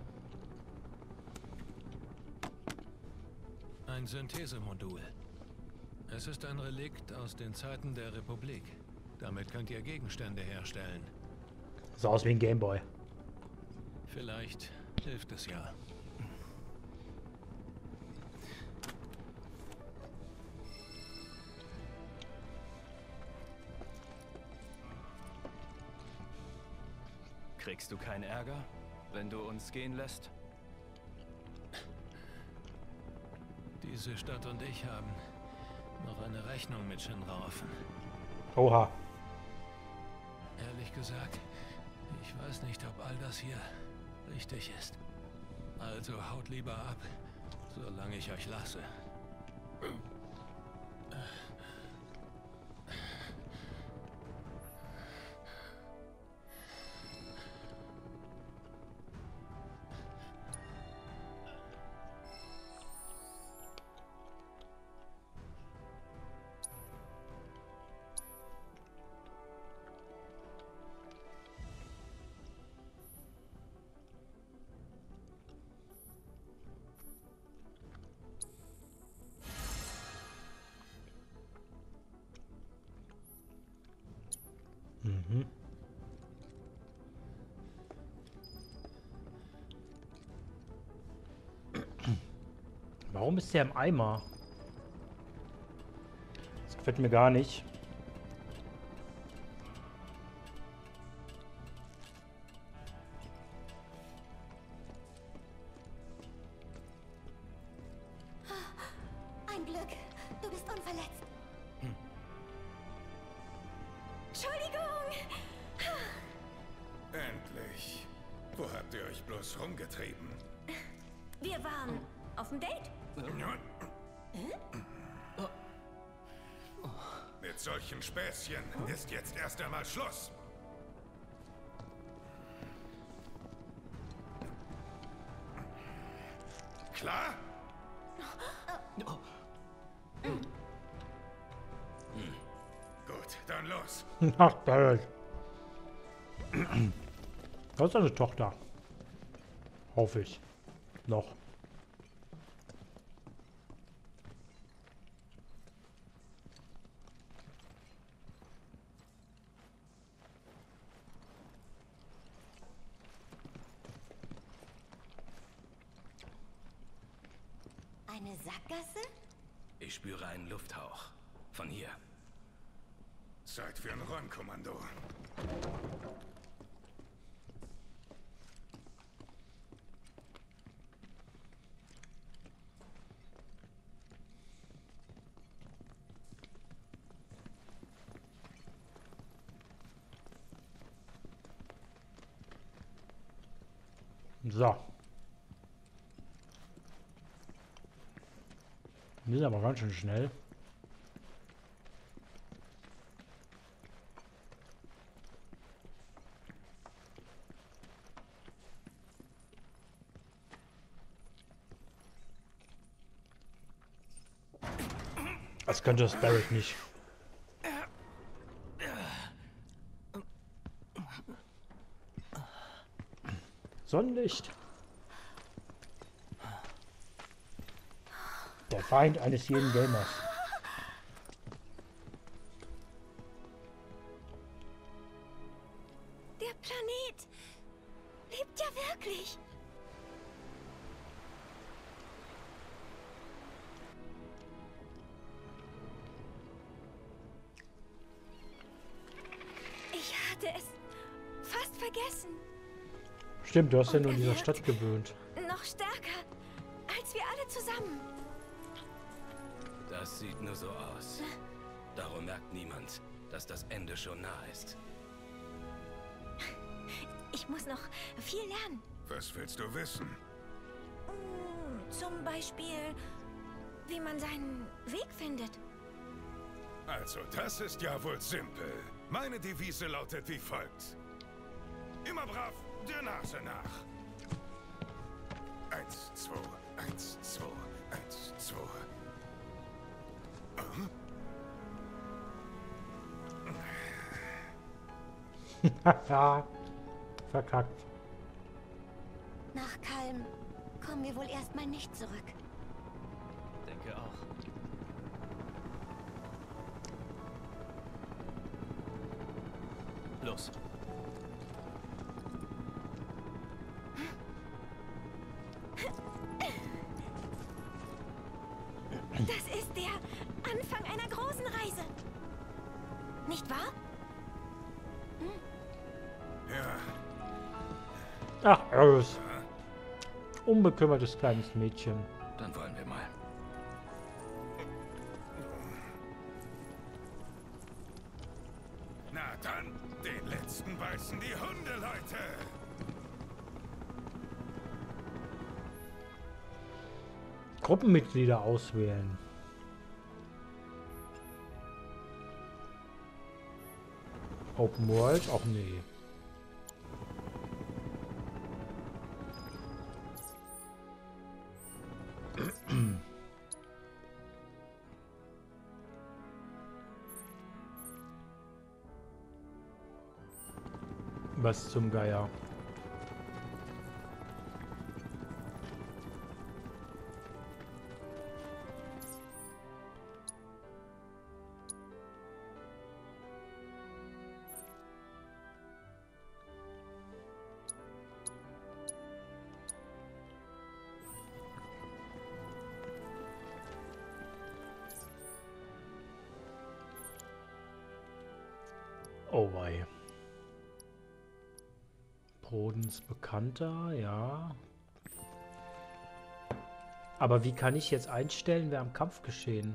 Ein Synthesemodul. Es ist ein Relikt aus den Zeiten der Republik. Damit könnt ihr Gegenstände herstellen. So aus wie ein Gameboy. Vielleicht hilft es ja. Kriegst du keinen Ärger, wenn du uns gehen lässt? Diese Stadt und ich haben noch eine Rechnung mit Shinra offen. Oha. Ehrlich gesagt, ich weiß nicht, ob all das hier richtig ist. Also haut lieber ab, solange ich euch lasse. Mhm. Warum ist der im Eimer? Das gefällt mir gar nicht. Ein Glück. Du bist unverletzt. Hm. Entschuldigung! Endlich. Wo habt ihr euch bloß rumgetrieben? Wir waren auf dem Date. Mit solchen Späßchen ist jetzt erst einmal Schluss. Klar? Gut, dann los. Ach, Barrett. Das ist eine Tochter. Hoffe ich. Noch. Eine Sackgasse? Ich spüre einen Lufthauch. Von hier. Zeit für ein Räumkommando. So. Die sind aber ganz schön schnell. Das könnte das Barrett nicht. Sonnenlicht. Der Feind eines jeden Gamers. Der Planet lebt ja wirklich. Ich hatte es fast vergessen. Stimmt, du hast ja Und nur in er dieser wirkt Stadt gewöhnt. Noch stärker als wir alle zusammen. Das sieht nur so aus. Darum merkt niemand, dass das Ende schon nah ist. Ich muss noch viel lernen. Was willst du wissen? Hm, Zum Beispiel, wie man seinen Weg findet. Also, das ist ja wohl simpel. Meine Devise lautet wie folgt. Immer brav, der Nase nach. Eins, zwei, eins, zwei, eins, zwei. Uh-huh. Haha. Verkackt. Nach Kalm kommen wir wohl erstmal nicht zurück. Denke auch. Los. Nicht wahr? Ja. Ach, Eris. Unbekümmertes kleines Mädchen. Dann wollen wir mal. Na dann, den letzten beißen die Hunde, Leute. Gruppenmitglieder auswählen. Open World? Auch nee. Was zum Geier? Oh wei. Brodens Bekannter, ja. Aber wie kann ich jetzt einstellen, wer am Kampf geschehen?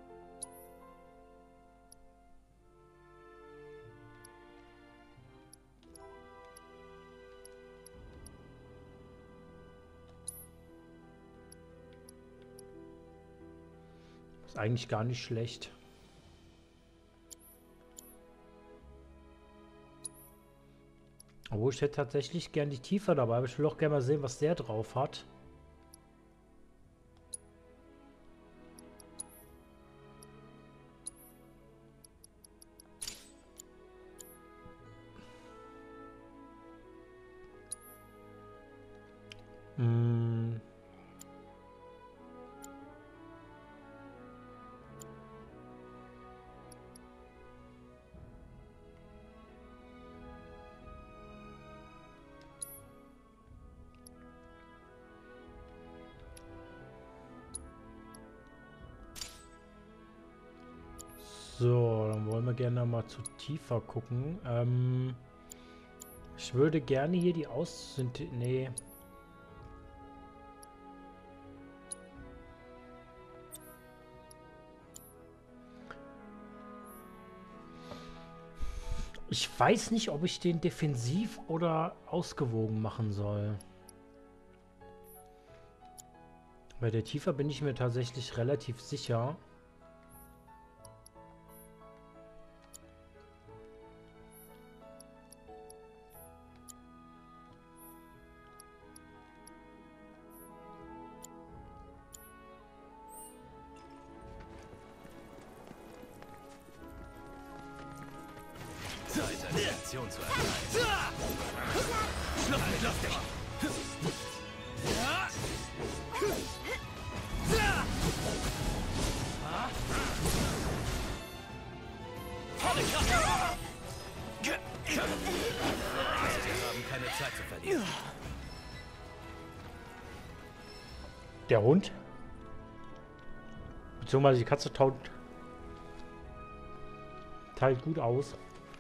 Ist eigentlich gar nicht schlecht. Obwohl, ich hätte tatsächlich gern die Tiefer dabei, aber ich will auch gerne mal sehen, was der drauf hat. Hm. So, dann wollen wir gerne mal zu tiefer gucken. Ähm, ich würde gerne hier die Aus... Nee. Ich weiß nicht, ob ich den defensiv oder ausgewogen machen soll. Bei der Tiefer bin ich mir tatsächlich relativ sicher. Zeit, eine Reaktion zu erteilen. Schluss mit lustig! Volle Kraft! Wir haben keine Zeit zu verlieren. Der Hund? Beziehungsweise die Katze taut teilt gut aus.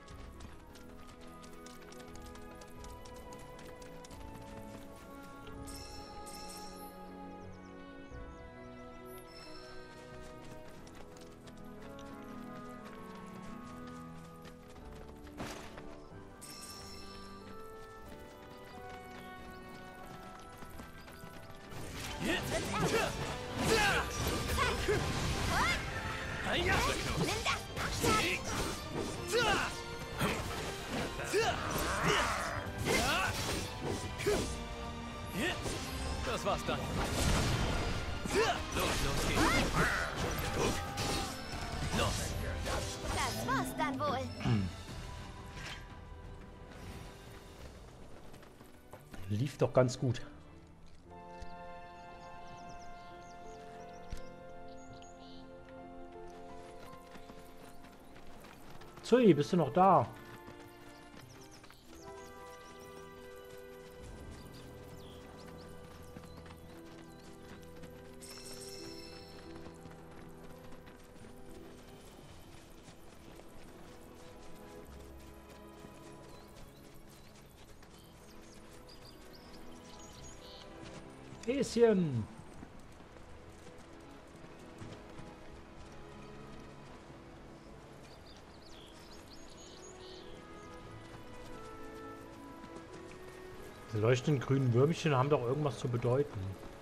Das war's dann. Los, los geht's. Los. Das war's dann wohl. Lief doch ganz gut. Zoe, bist du noch da? Häschen! Die leuchtenden grünen Würmchen haben doch irgendwas zu bedeuten.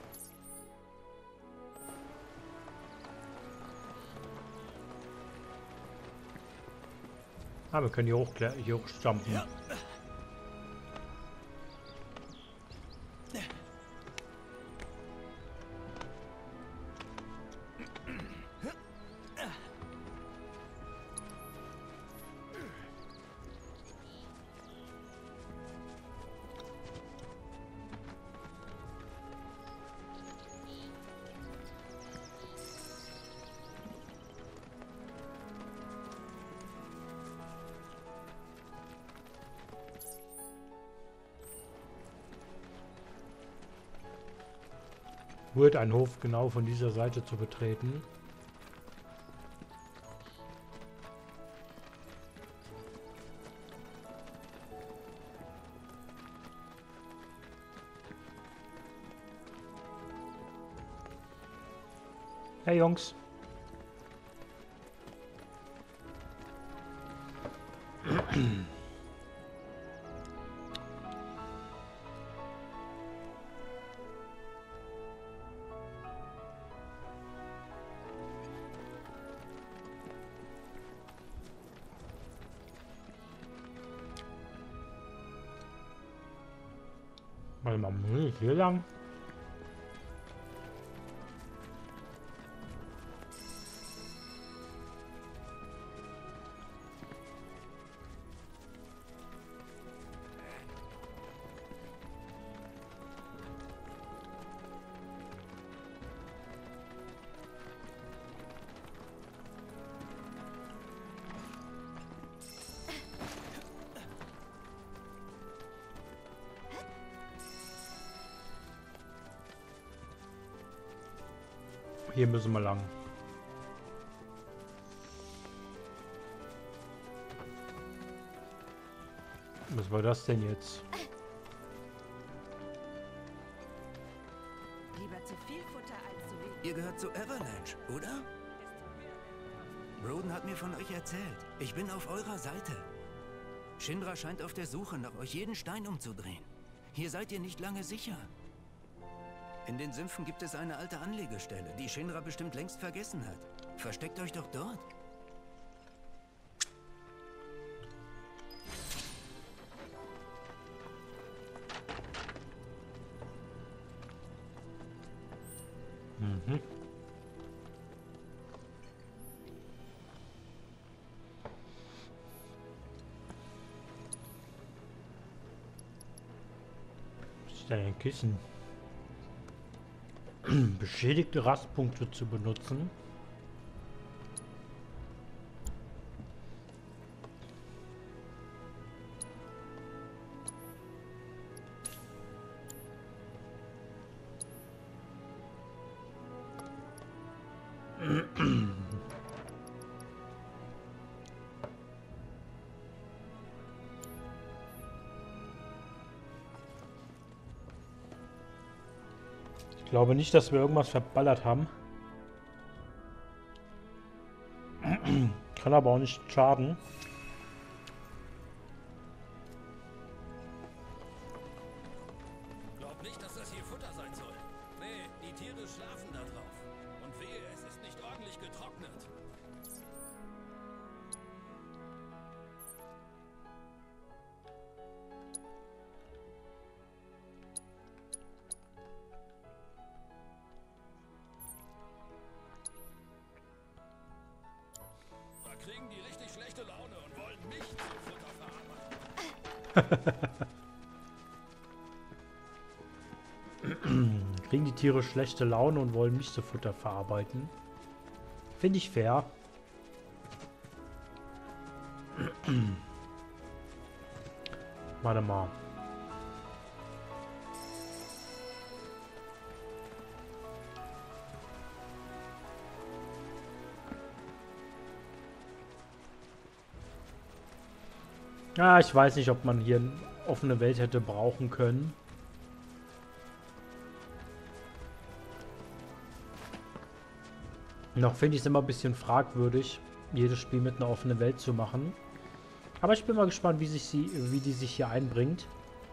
Ah, wir können hier, hoch, hier hochstampfen. Ja. Wird ein Hof genau von dieser Seite zu betreten. Hey Jungs. Warte mal, hier lang. Hier müssen wir lang. Was war das denn jetzt? Lieber zu viel Futter als zu wenig. Ihr gehört zu Avalanche, oder? Roden hat mir von euch erzählt. Ich bin auf eurer Seite. Shinra scheint auf der Suche nach euch, jeden Stein umzudrehen. Hier seid ihr nicht lange sicher. In den Sümpfen gibt es eine alte Anlegestelle, die Shinra bestimmt längst vergessen hat. Versteckt euch doch dort. Mhm. Was ist denn ein Kissen? Beschädigte Rastpunkte zu benutzen. Ich glaube nicht, dass wir irgendwas verballert haben. Kann aber auch nicht schaden. Glaub nicht, dass das hier Futter sein soll. Nee, die Tiere schlafen da drauf. Und wehe, es ist nicht ordentlich getrocknet. Kriegen die richtig schlechte Laune und wollen mich zum Futter verarbeiten. Kriegen die Tiere schlechte Laune und wollen mich zu Futter verarbeiten. Finde ich fair. Warte mal. Ja, ich weiß nicht, ob man hier eine offene Welt hätte brauchen können. Noch finde ich es immer ein bisschen fragwürdig, jedes Spiel mit einer offenen Welt zu machen. Aber ich bin mal gespannt, wie, sich sie, wie die sich hier einbringt.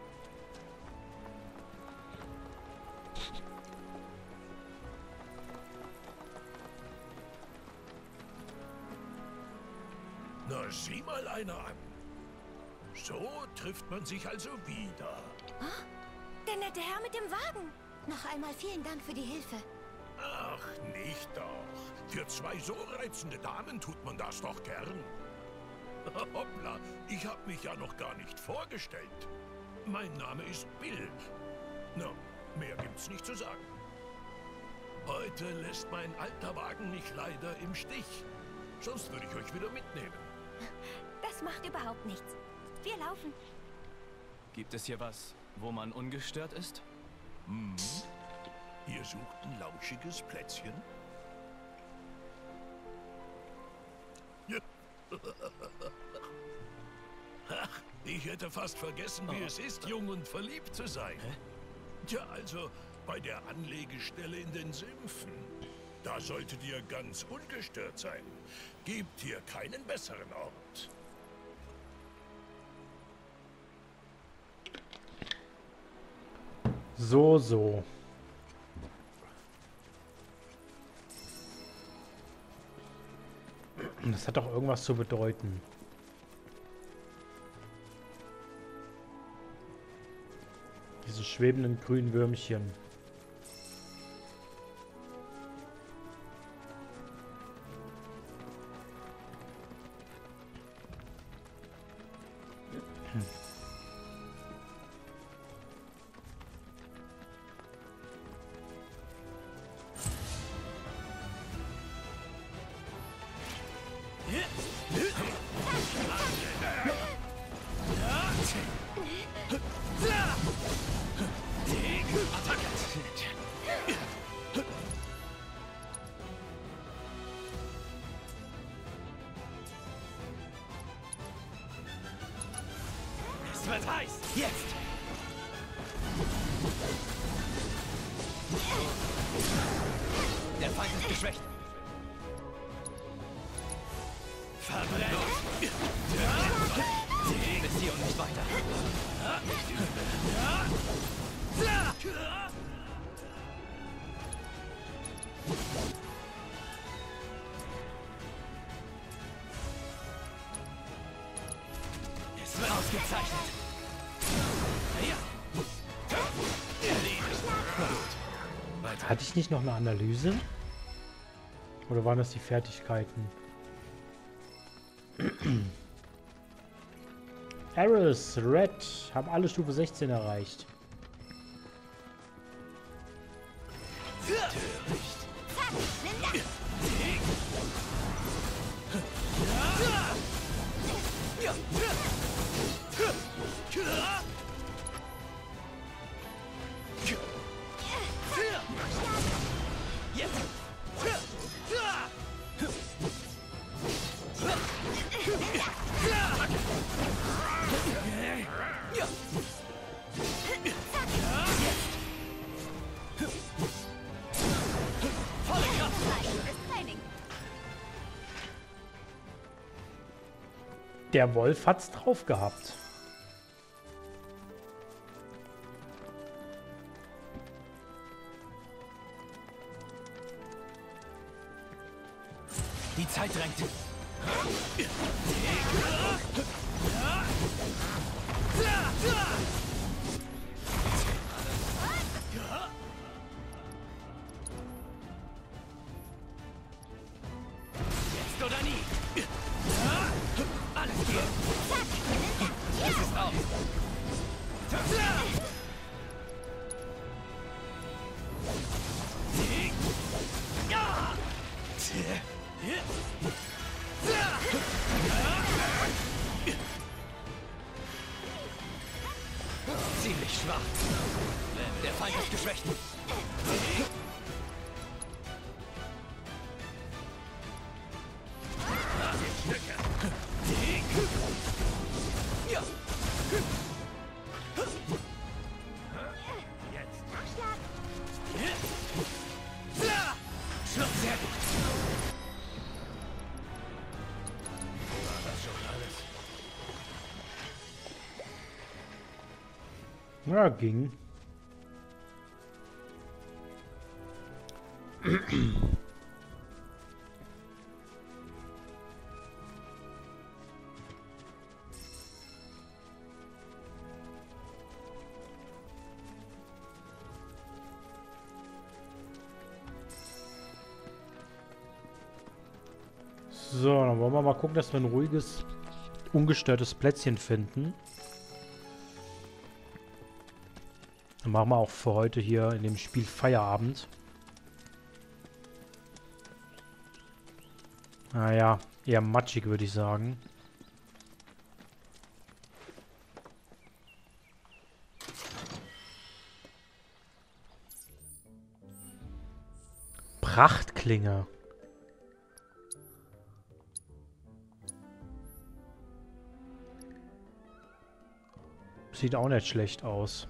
Na, sieh mal einer an. So trifft man sich also wieder. Oh, der nette Herr mit dem Wagen. Noch einmal vielen Dank für die Hilfe. Ach, nicht doch. Für zwei so reizende Damen tut man das doch gern. Hoppla, ich habe mich ja noch gar nicht vorgestellt. Mein Name ist Bill. Na, mehr gibt's nicht zu sagen. Heute lässt mein alter Wagen mich leider im Stich. Sonst würde ich euch wieder mitnehmen. Das macht überhaupt nichts. Wir laufen. Gibt es hier was, wo man ungestört ist? Hm. Ihr sucht ein lauschiges Plätzchen? Ach, ich hätte fast vergessen, wie oh. es ist, jung und verliebt zu sein. Hä? Tja, also bei der Anlegestelle in den Sümpfen. Da solltet ihr ganz ungestört sein. Gibt hier keinen besseren Ort. So, so. Das hat doch irgendwas zu bedeuten. Diese schwebenden grünen Würmchen. Es wird heiß! Jetzt! Der Feind ist geschwächt. Verbrennt! Bis hier und nicht weiter. Es wird ausgezeichnet. Hatte ich nicht noch eine Analyse? Oder waren das die Fertigkeiten? Aris, Red, haben alle Stufe sechzehn erreicht. Der Wolf hat's drauf gehabt. Die Zeit drängt. Jetzt oder nie. Alles geht. Es ist auf. Ziemlich schwach. Der Feind ist geschwächt. Sehr gut. Ja, ging. So, dann wollen wir mal gucken, dass wir ein ruhiges, ungestörtes Plätzchen finden. Dann machen wir auch für heute hier in dem Spiel Feierabend. Naja, eher matschig, würde ich sagen. Prachtklinge. Sieht auch nicht schlecht aus.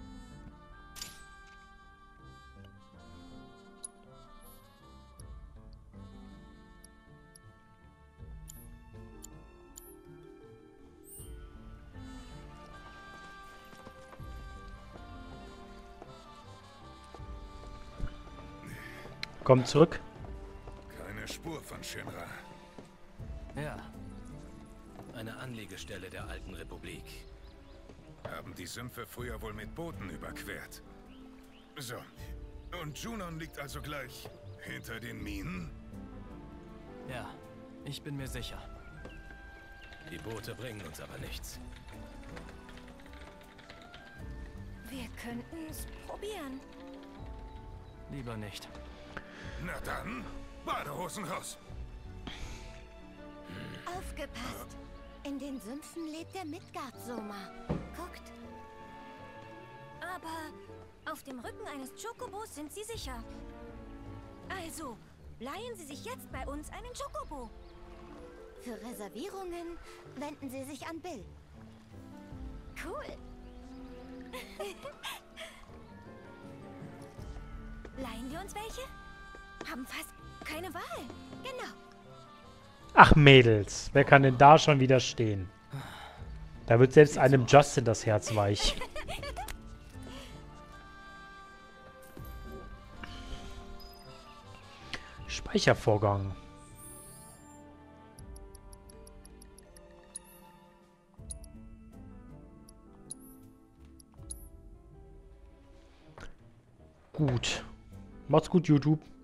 Komm zurück. Keine Spur von Shinra. Ja. Eine Anlegestelle der alten Republik. Haben die Sümpfe früher wohl mit Booten überquert. So. Und Junon liegt also gleich hinter den Minen? Ja, ich bin mir sicher. Die Boote bringen uns aber nichts. Wir könnten es probieren. Lieber nicht. Na dann, Badehosen raus. Aufgepasst! In den Sümpfen lebt der Midgard-Soma. Guckt. Aber auf dem Rücken eines Chocobos sind sie sicher. Also, leihen Sie sich jetzt bei uns einen Chocobo. Für Reservierungen wenden Sie sich an Bill. Cool. Leihen wir uns welche? Haben fast keine Wahl. Genau. Ach Mädels, wer kann denn da schon widerstehen? Da wird selbst einem Justin das Herz weich. Speichervorgang. Gut. Macht's gut, YouTube.